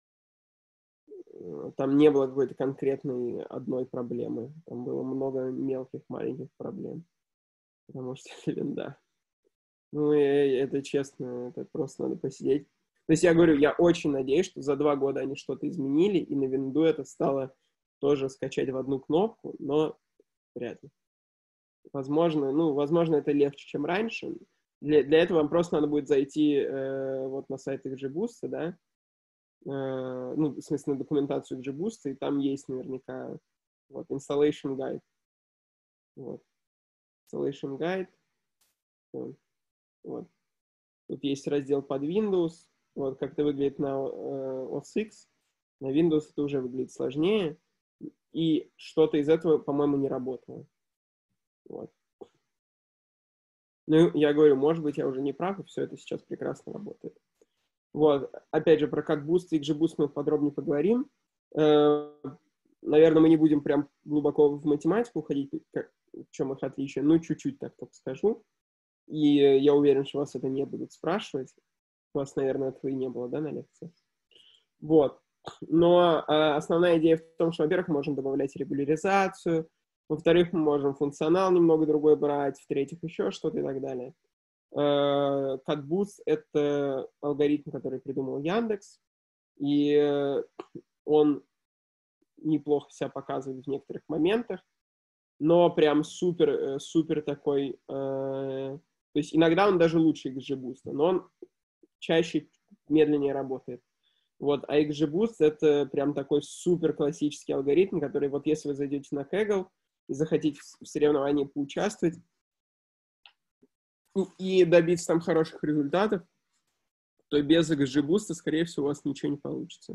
S1: Там не было какой-то конкретной одной проблемы. Там было много мелких, маленьких проблем. Потому что это винда. Ну, это честно, это просто надо посидеть. То есть я говорю, я очень надеюсь, что за 2 года они что-то изменили, и на винду это стало тоже скачать в одну кнопку, но вряд ли. Возможно, это легче, чем раньше. Для этого вам просто надо будет зайти вот на сайт XGBoost, да, ну, в смысле, на документацию XGBoost, и там есть наверняка вот installation guide. Вот. Installation guide. Вот. Тут есть раздел под Windows. Вот как это выглядит на OS X. На Windows это уже выглядит сложнее. И что-то из этого, по-моему, не работало. Вот. Ну, я говорю, может быть, я уже не прав, и все это сейчас прекрасно работает. Вот. Опять же, про CatBoost и XGBoost мы подробнее поговорим. Наверное, мы не будем прям глубоко в математику уходить, в чем их отличие. Ну, чуть-чуть так только скажу. И я уверен, что вас это не будут спрашивать. У вас, наверное, этого и не было, да, на лекции? Вот. Но основная идея в том, что, во-первых, мы можем добавлять регуляризацию, во-вторых, мы можем функционал немного другой брать, в-третьих, еще что-то и так далее. CutBoost — это алгоритм, который придумал Яндекс, и он неплохо себя показывает в некоторых моментах, но прям супер такой... То есть иногда он даже лучше XGBoost, но он чаще медленнее работает. Вот, а XGBoost — это прям такой супер классический алгоритм, который вот если вы зайдете на Kaggle и захотите в соревновании поучаствовать и добиться там хороших результатов, то без XGBoost, скорее всего, у вас ничего не получится.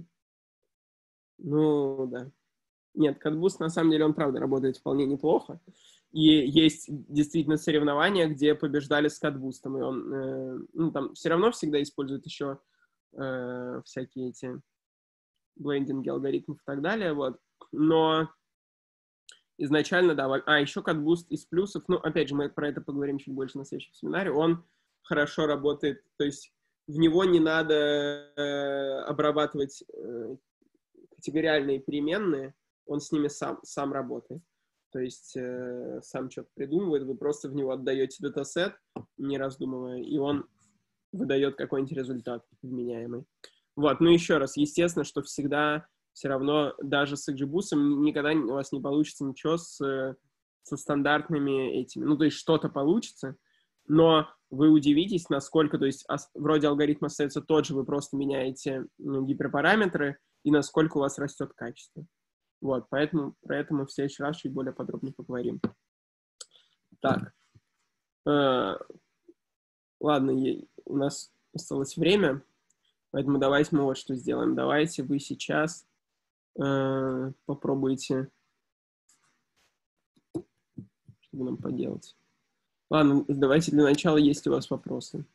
S1: Ну, да. Нет, CutBoost, на самом деле, он, правда, работает вполне неплохо. И есть действительно соревнования, где побеждали с CutBoost. И он, ну, там все равно всегда использует еще всякие эти блендинги алгоритмов и так далее, вот. Но изначально, да, еще CutBoost из плюсов, ну, опять же, мы про это поговорим чуть больше на следующем семинаре, он хорошо работает, то есть в него не надо обрабатывать категориальные переменные, он с ними сам работает. То есть сам что-то придумывает, вы просто в него отдаете датасет, не раздумывая, и он выдает какой-нибудь результат вменяемый. Вот, ну еще раз, естественно, что всегда все равно даже с XGBoost никогда у вас не получится ничего со стандартными этими. Ну, то есть что-то получится, но вы удивитесь, насколько, то есть вроде алгоритм остается тот же, вы просто меняете гиперпараметры, и насколько у вас растет качество. Вот, поэтому про это мы в следующий раз чуть более подробно поговорим. Так. Ладно, у нас осталось время, поэтому давайте мы вот что сделаем. Давайте вы сейчас попробуйте, что нам поделать. Ладно, давайте для начала, есть ли у вас вопросы.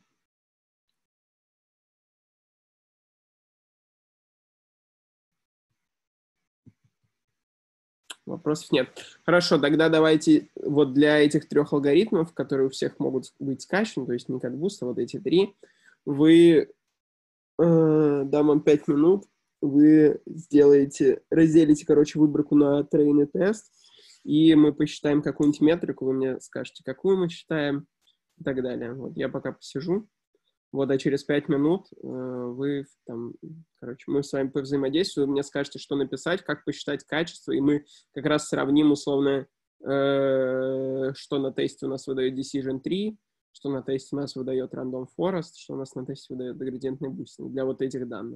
S1: Вопросов нет. Хорошо, тогда давайте вот для этих 3 алгоритмов, которые у всех могут быть скачаны, то есть не CutBoost, а вот эти 3, вы, дам вам 5 минут, вы разделите, короче, выборку на train и тест, и мы посчитаем какую-нибудь метрику, вы мне скажете, какую мы считаем, и так далее. Вот я пока посижу. Вот, а через 5 минут вы там, короче, мы с вами повзаимодействуем, вы мне скажете, что написать, как посчитать качество, и мы как раз сравним условно, что на тесте у нас выдает Decision 3, что на тесте у нас выдает Random Forest, что у нас на тесте выдает градиентный бустинг для вот этих данных.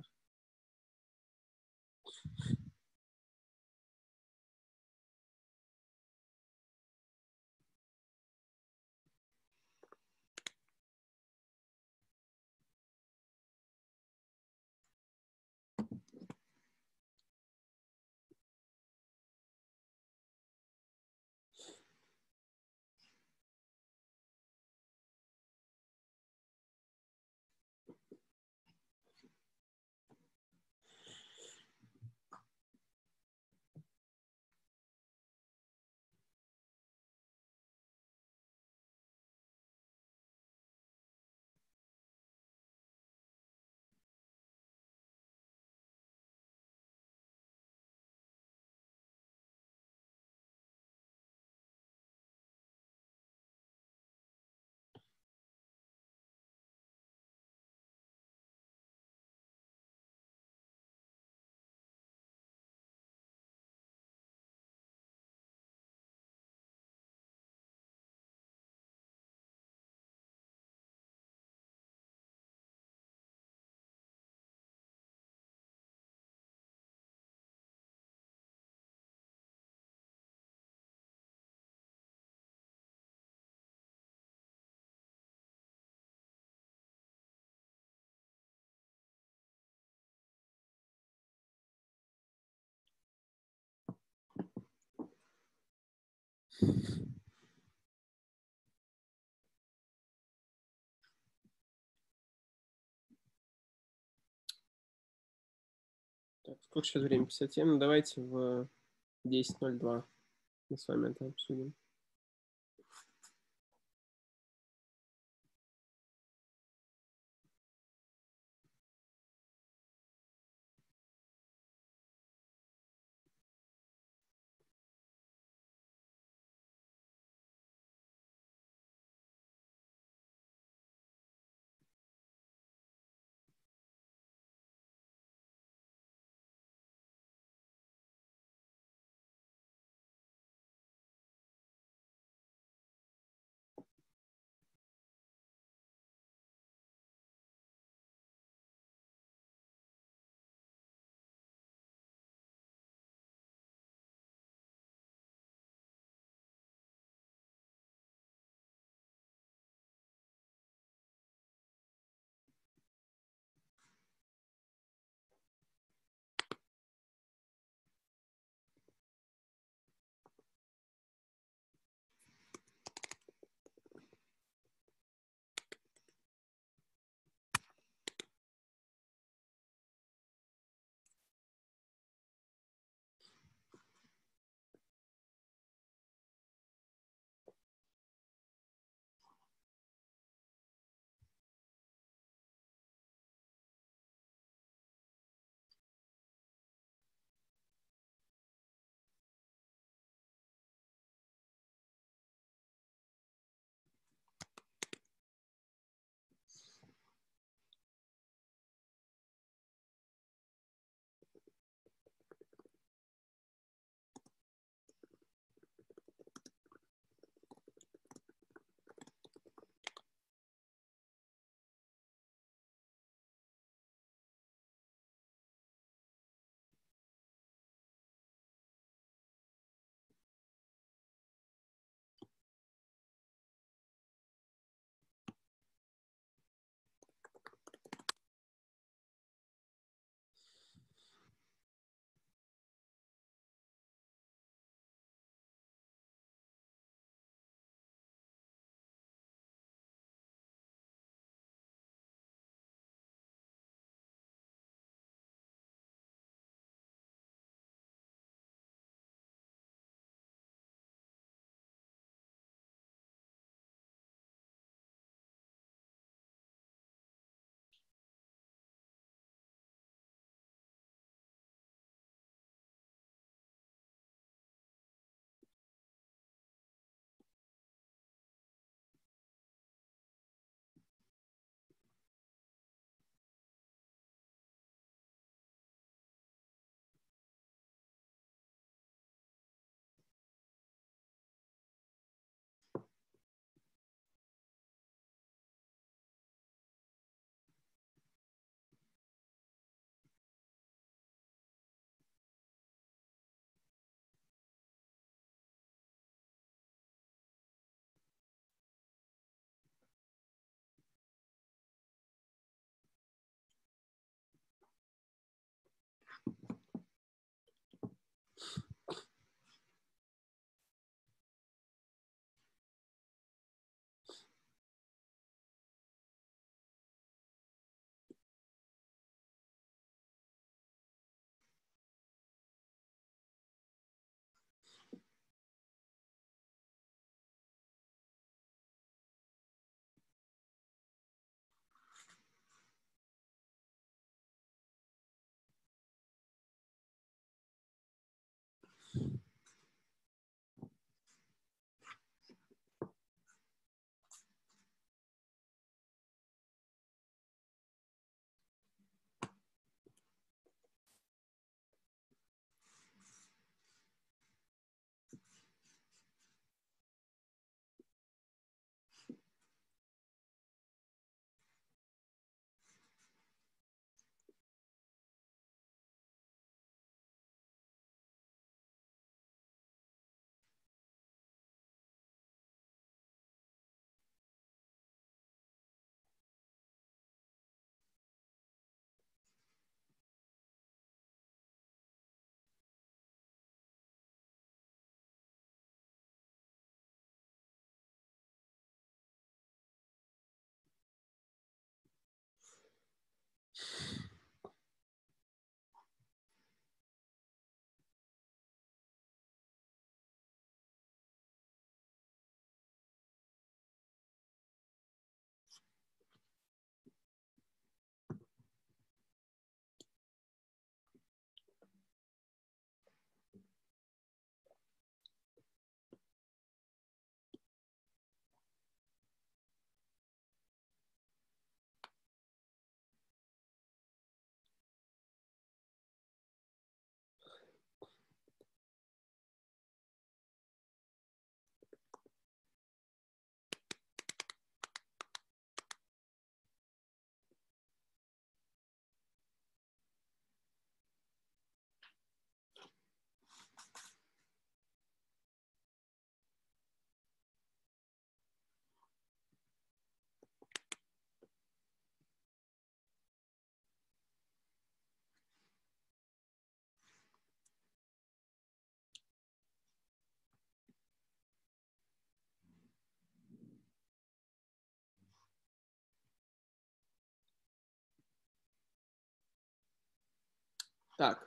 S1: Так, сколько сейчас время? 57. Ну, давайте в 10:02 мы с вами это обсудим. Так.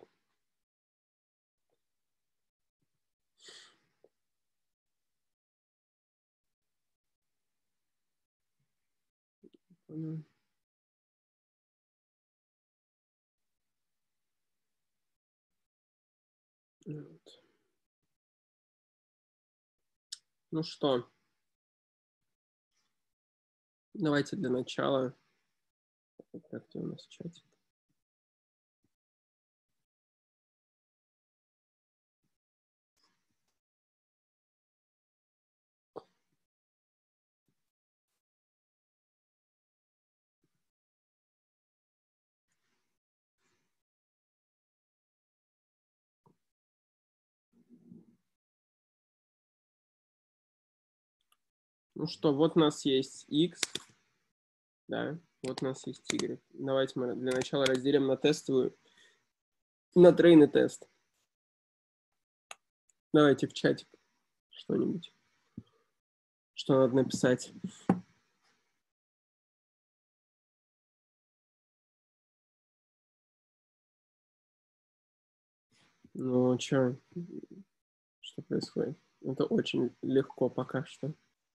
S1: Вот. Ну что, давайте для начала. Как у нас в чате? Ну что, вот у нас есть x, да, вот у нас есть y. Давайте мы для начала разделим на тестовую, на трейный тест. Давайте в чатик что-нибудь, что надо написать. Ну, что происходит? Это очень легко пока что.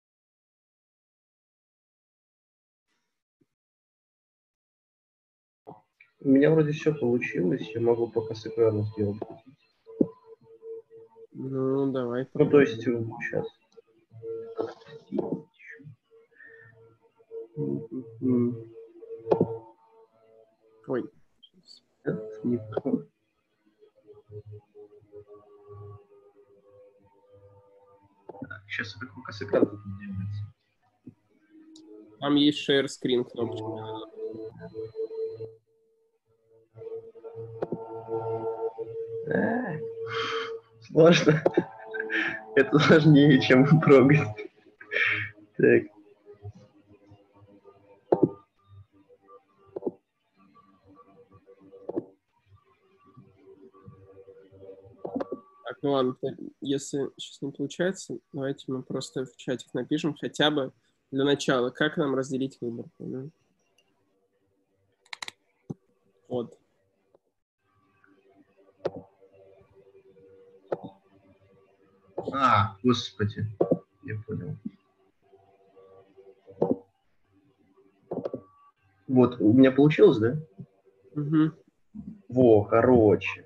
S3: У меня вроде все получилось, я могу пока с экрана сделать.
S1: Ну, давай.
S3: Ну, то есть, сейчас.
S1: Ой.
S3: Сейчас это пока с экрана делается.
S1: Там есть share screen кнопочка.
S3: Сложно. Это сложнее, чем программ. Так.
S1: Так, ну ладно, если сейчас не получается, давайте мы просто в чатик напишем хотя бы для начала, как нам разделить выборку. Да? Вот.
S3: Господи, я понял. Вот, у меня получилось, да?
S1: Угу.
S3: Во, короче.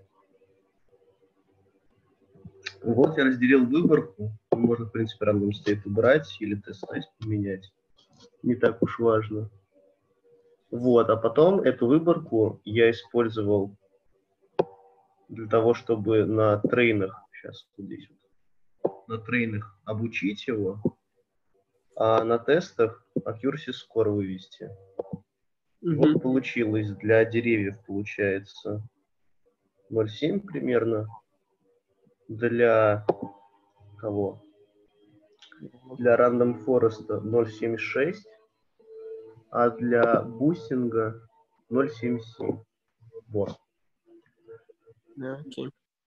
S3: Вот я разделил выборку. Можно, в принципе, random state убрать или тест поменять. Не так уж важно. Вот, а потом эту выборку я использовал для того, чтобы на трейнах, сейчас вот здесь вот, на трейнах обучить его, а на тестах accuracy score вывести. Вот получилось, для деревьев получается 0,7 примерно. Для кого? Для Random Forest 0,76, а для бустинга 0,77. Вот.
S1: Да, окей.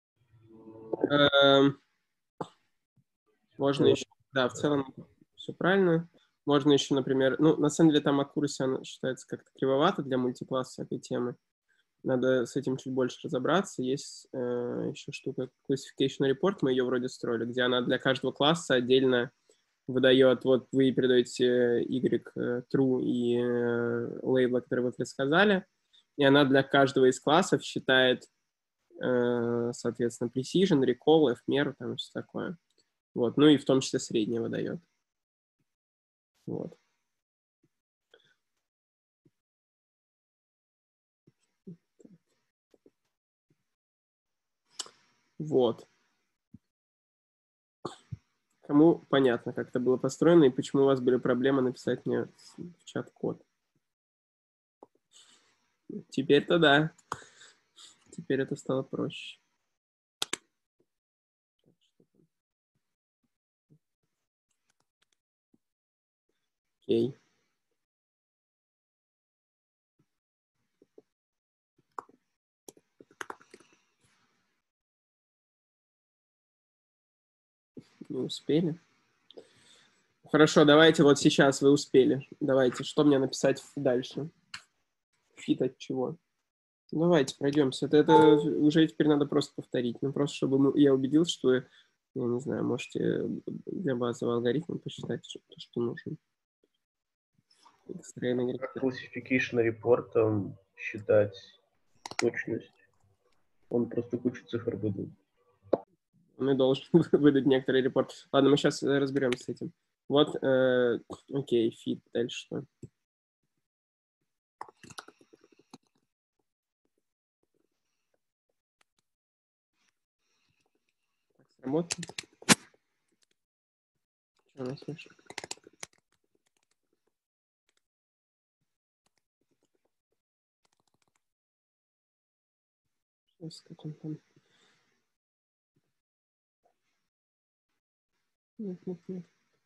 S1: Можно еще, да, в целом все правильно. Можно еще, например, ну, на самом деле там accuracy, она считается как-то кривовато для мультикласса всякой темы. Надо с этим чуть больше разобраться. Есть еще штука classification report, мы ее вроде строили, где она для каждого класса отдельно выдает, вот вы передаете y true и лейбл, который вы предсказали, и она для каждого из классов считает, соответственно, precision, recall, f-меру, там все такое. Вот, ну и в том числе среднее выдает. Вот. Вот. Кому понятно, как это было построено и почему у вас были проблемы написать мне в чат код? Теперь-то да. Теперь это стало проще. Окей. Не успели? Хорошо, давайте вот сейчас вы успели. Давайте, что мне написать дальше? Фит от чего? Давайте пройдемся. Это уже теперь надо просто повторить. Ну, просто чтобы я убедился, что, я не знаю, можете для базового алгоритма посчитать то, что нужно.
S3: Как classification репортом считать точность? Он просто кучу цифр выдал.
S1: Он и должен выдать некоторый репорт. Ладно, мы сейчас разберемся с этим. Вот, окей, фит. Дальше что? Так, сработает. Что у нас вышло? Сейчас, как он там? Нет.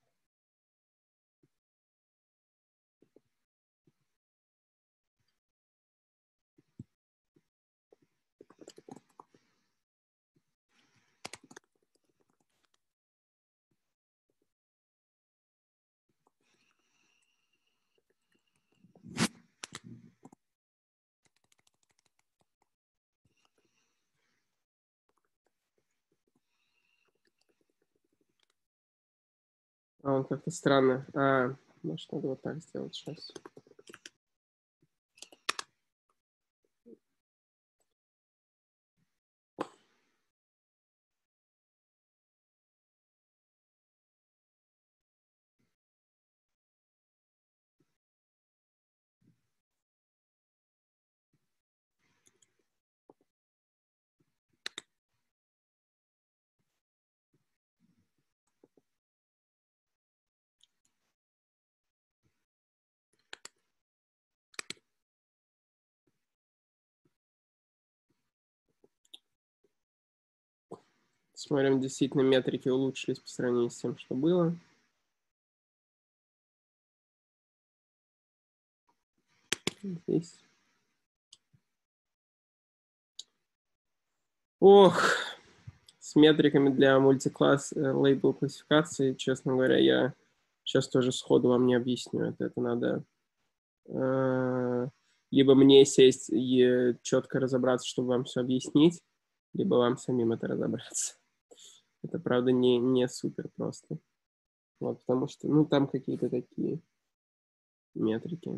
S1: Он как-то странно. Может, надо вот так сделать сейчас. Смотрим, действительно метрики улучшились по сравнению с тем, что было. Здесь. Ох, с метриками для мультикласс лейбл классификации, честно говоря, я сейчас тоже сходу вам не объясню. Это надо либо мне сесть и четко разобраться, чтобы вам все объяснить, либо вам самим это разобраться. Это, правда, не супер просто. Вот, потому что, ну, там какие-то такие метрики.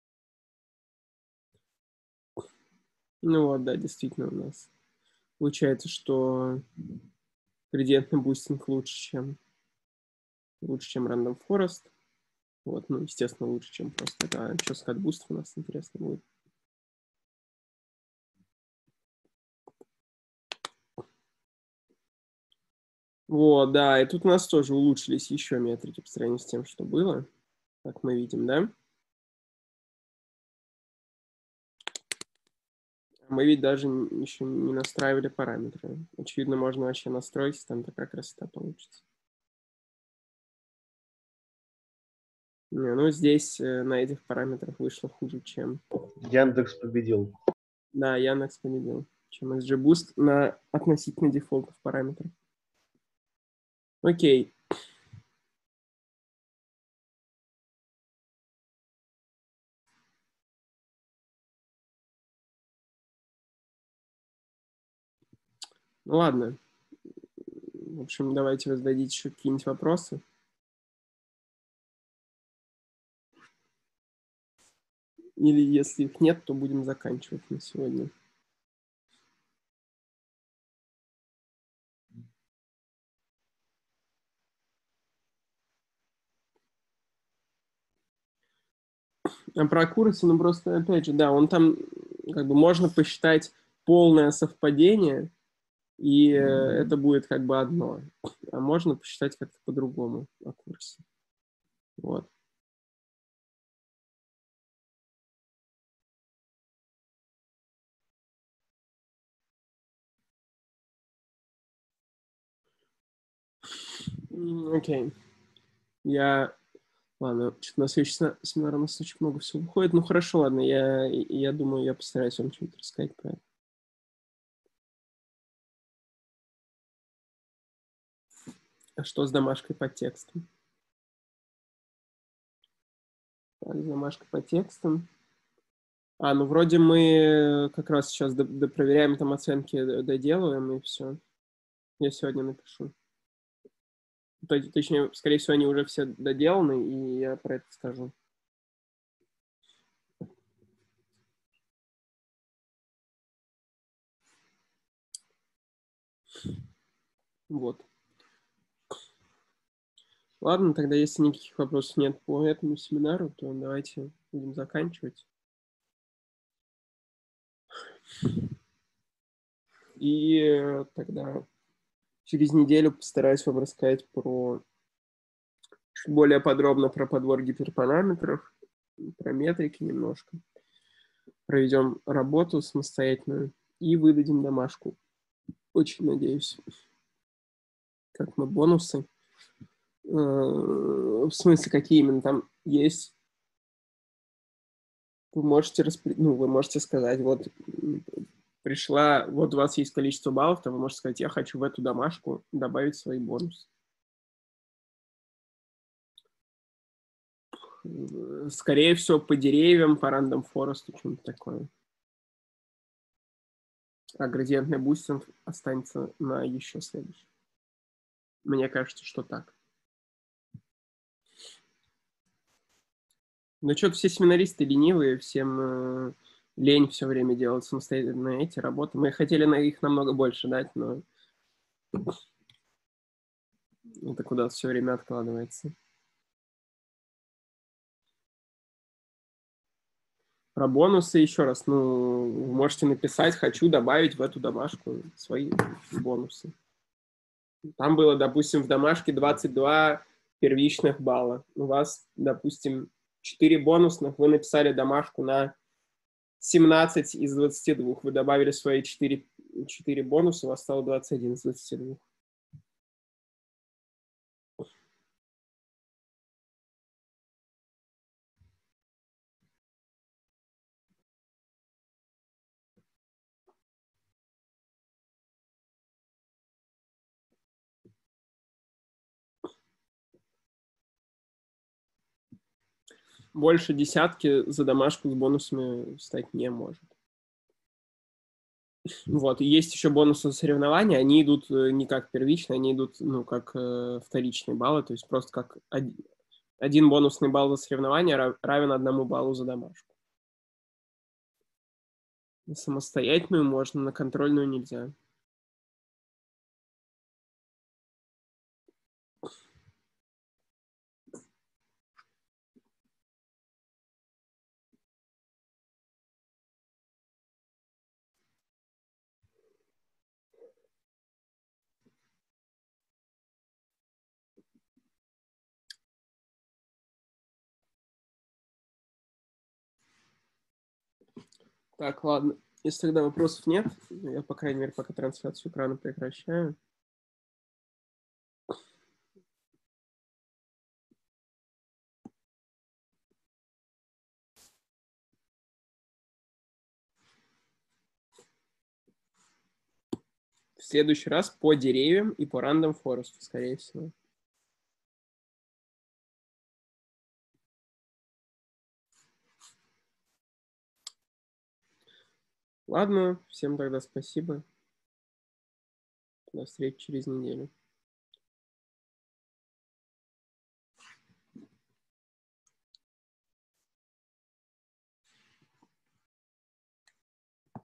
S1: Ну вот, да, действительно у нас получается, что градиентный бустинг лучше, чем Random Forest. Вот, ну, естественно, лучше, чем просто это. А что с CatBoost у нас интересно будет? Вот, да, и тут у нас тоже улучшились еще метрики по сравнению с тем, что было, как мы видим, да? Мы ведь даже еще не настраивали параметры. Очевидно, можно вообще настроить, там такая красота получится. Не, ну, здесь на этих параметрах вышло хуже, чем...
S3: Яндекс победил.
S1: Да, Яндекс победил, чем XGBoost на относительно дефолтных параметрах. Окей. Ну ладно. В общем, давайте вы зададите еще какие-нибудь вопросы. Или если их нет, то будем заканчивать на сегодня. А про accuracy, ну просто, опять же, да, он там, как бы, можно посчитать полное совпадение, и это будет как бы одно. А можно посчитать как-то по-другому accuracy. Вот. Окей. Ладно, что-то на следующий семинар у нас очень много всего выходит. Ну хорошо, ладно, я думаю, я постараюсь вам что-нибудь рассказать про это. А что с домашкой по текстам? Так, с домашкой по текстам. Ну вроде мы как раз сейчас проверяем там оценки, доделываем, и все. Я сегодня напишу. Точнее, скорее всего, они уже все доделаны, и я про это скажу. Вот. Ладно, тогда если никаких вопросов нет по этому семинару, то давайте будем заканчивать. И тогда через неделю постараюсь вам рассказать более подробно про подбор гиперпараметров, про метрики немножко. Проведем работу самостоятельную и выдадим домашку. Очень надеюсь. Как мы бонусы. В смысле, какие именно там есть? Вы можете вы можете сказать, вот пришла, вот у вас есть количество баллов, то вы можете сказать, я хочу в эту домашку добавить свои бонусы. Скорее всего, по деревьям, по рандом форесту, что-нибудь такое. А градиентный бустинг останется на еще следующий. Мне кажется, что так. Ну, что-то все семинаристы ленивые, всем лень все время делать самостоятельно эти работы. Мы хотели на их намного больше дать, но это куда-то все время откладывается. Про бонусы еще раз. Ну, вы можете написать, хочу добавить в эту домашку свои бонусы. Там было, допустим, в домашке 22 первичных балла. У вас, допустим, 4 бонусных. Вы написали домашку на 17 из 22. Вы добавили свои 4 бонуса, у вас стало 21 из 22. Больше десятки за домашку с бонусами стать не может. Вот, и есть еще бонусы за соревнования, они идут не как первичные, они идут, ну, как вторичные баллы, то есть просто как один бонусный балл за соревнование равен 1 баллу за домашку. На самостоятельную можно, на контрольную нельзя. Так, ладно. Если тогда вопросов нет, я, по крайней мере, пока трансляцию экрана прекращаю. В следующий раз по деревьям и по рандом форесту, скорее всего. Ладно, всем тогда спасибо. До встречи через неделю.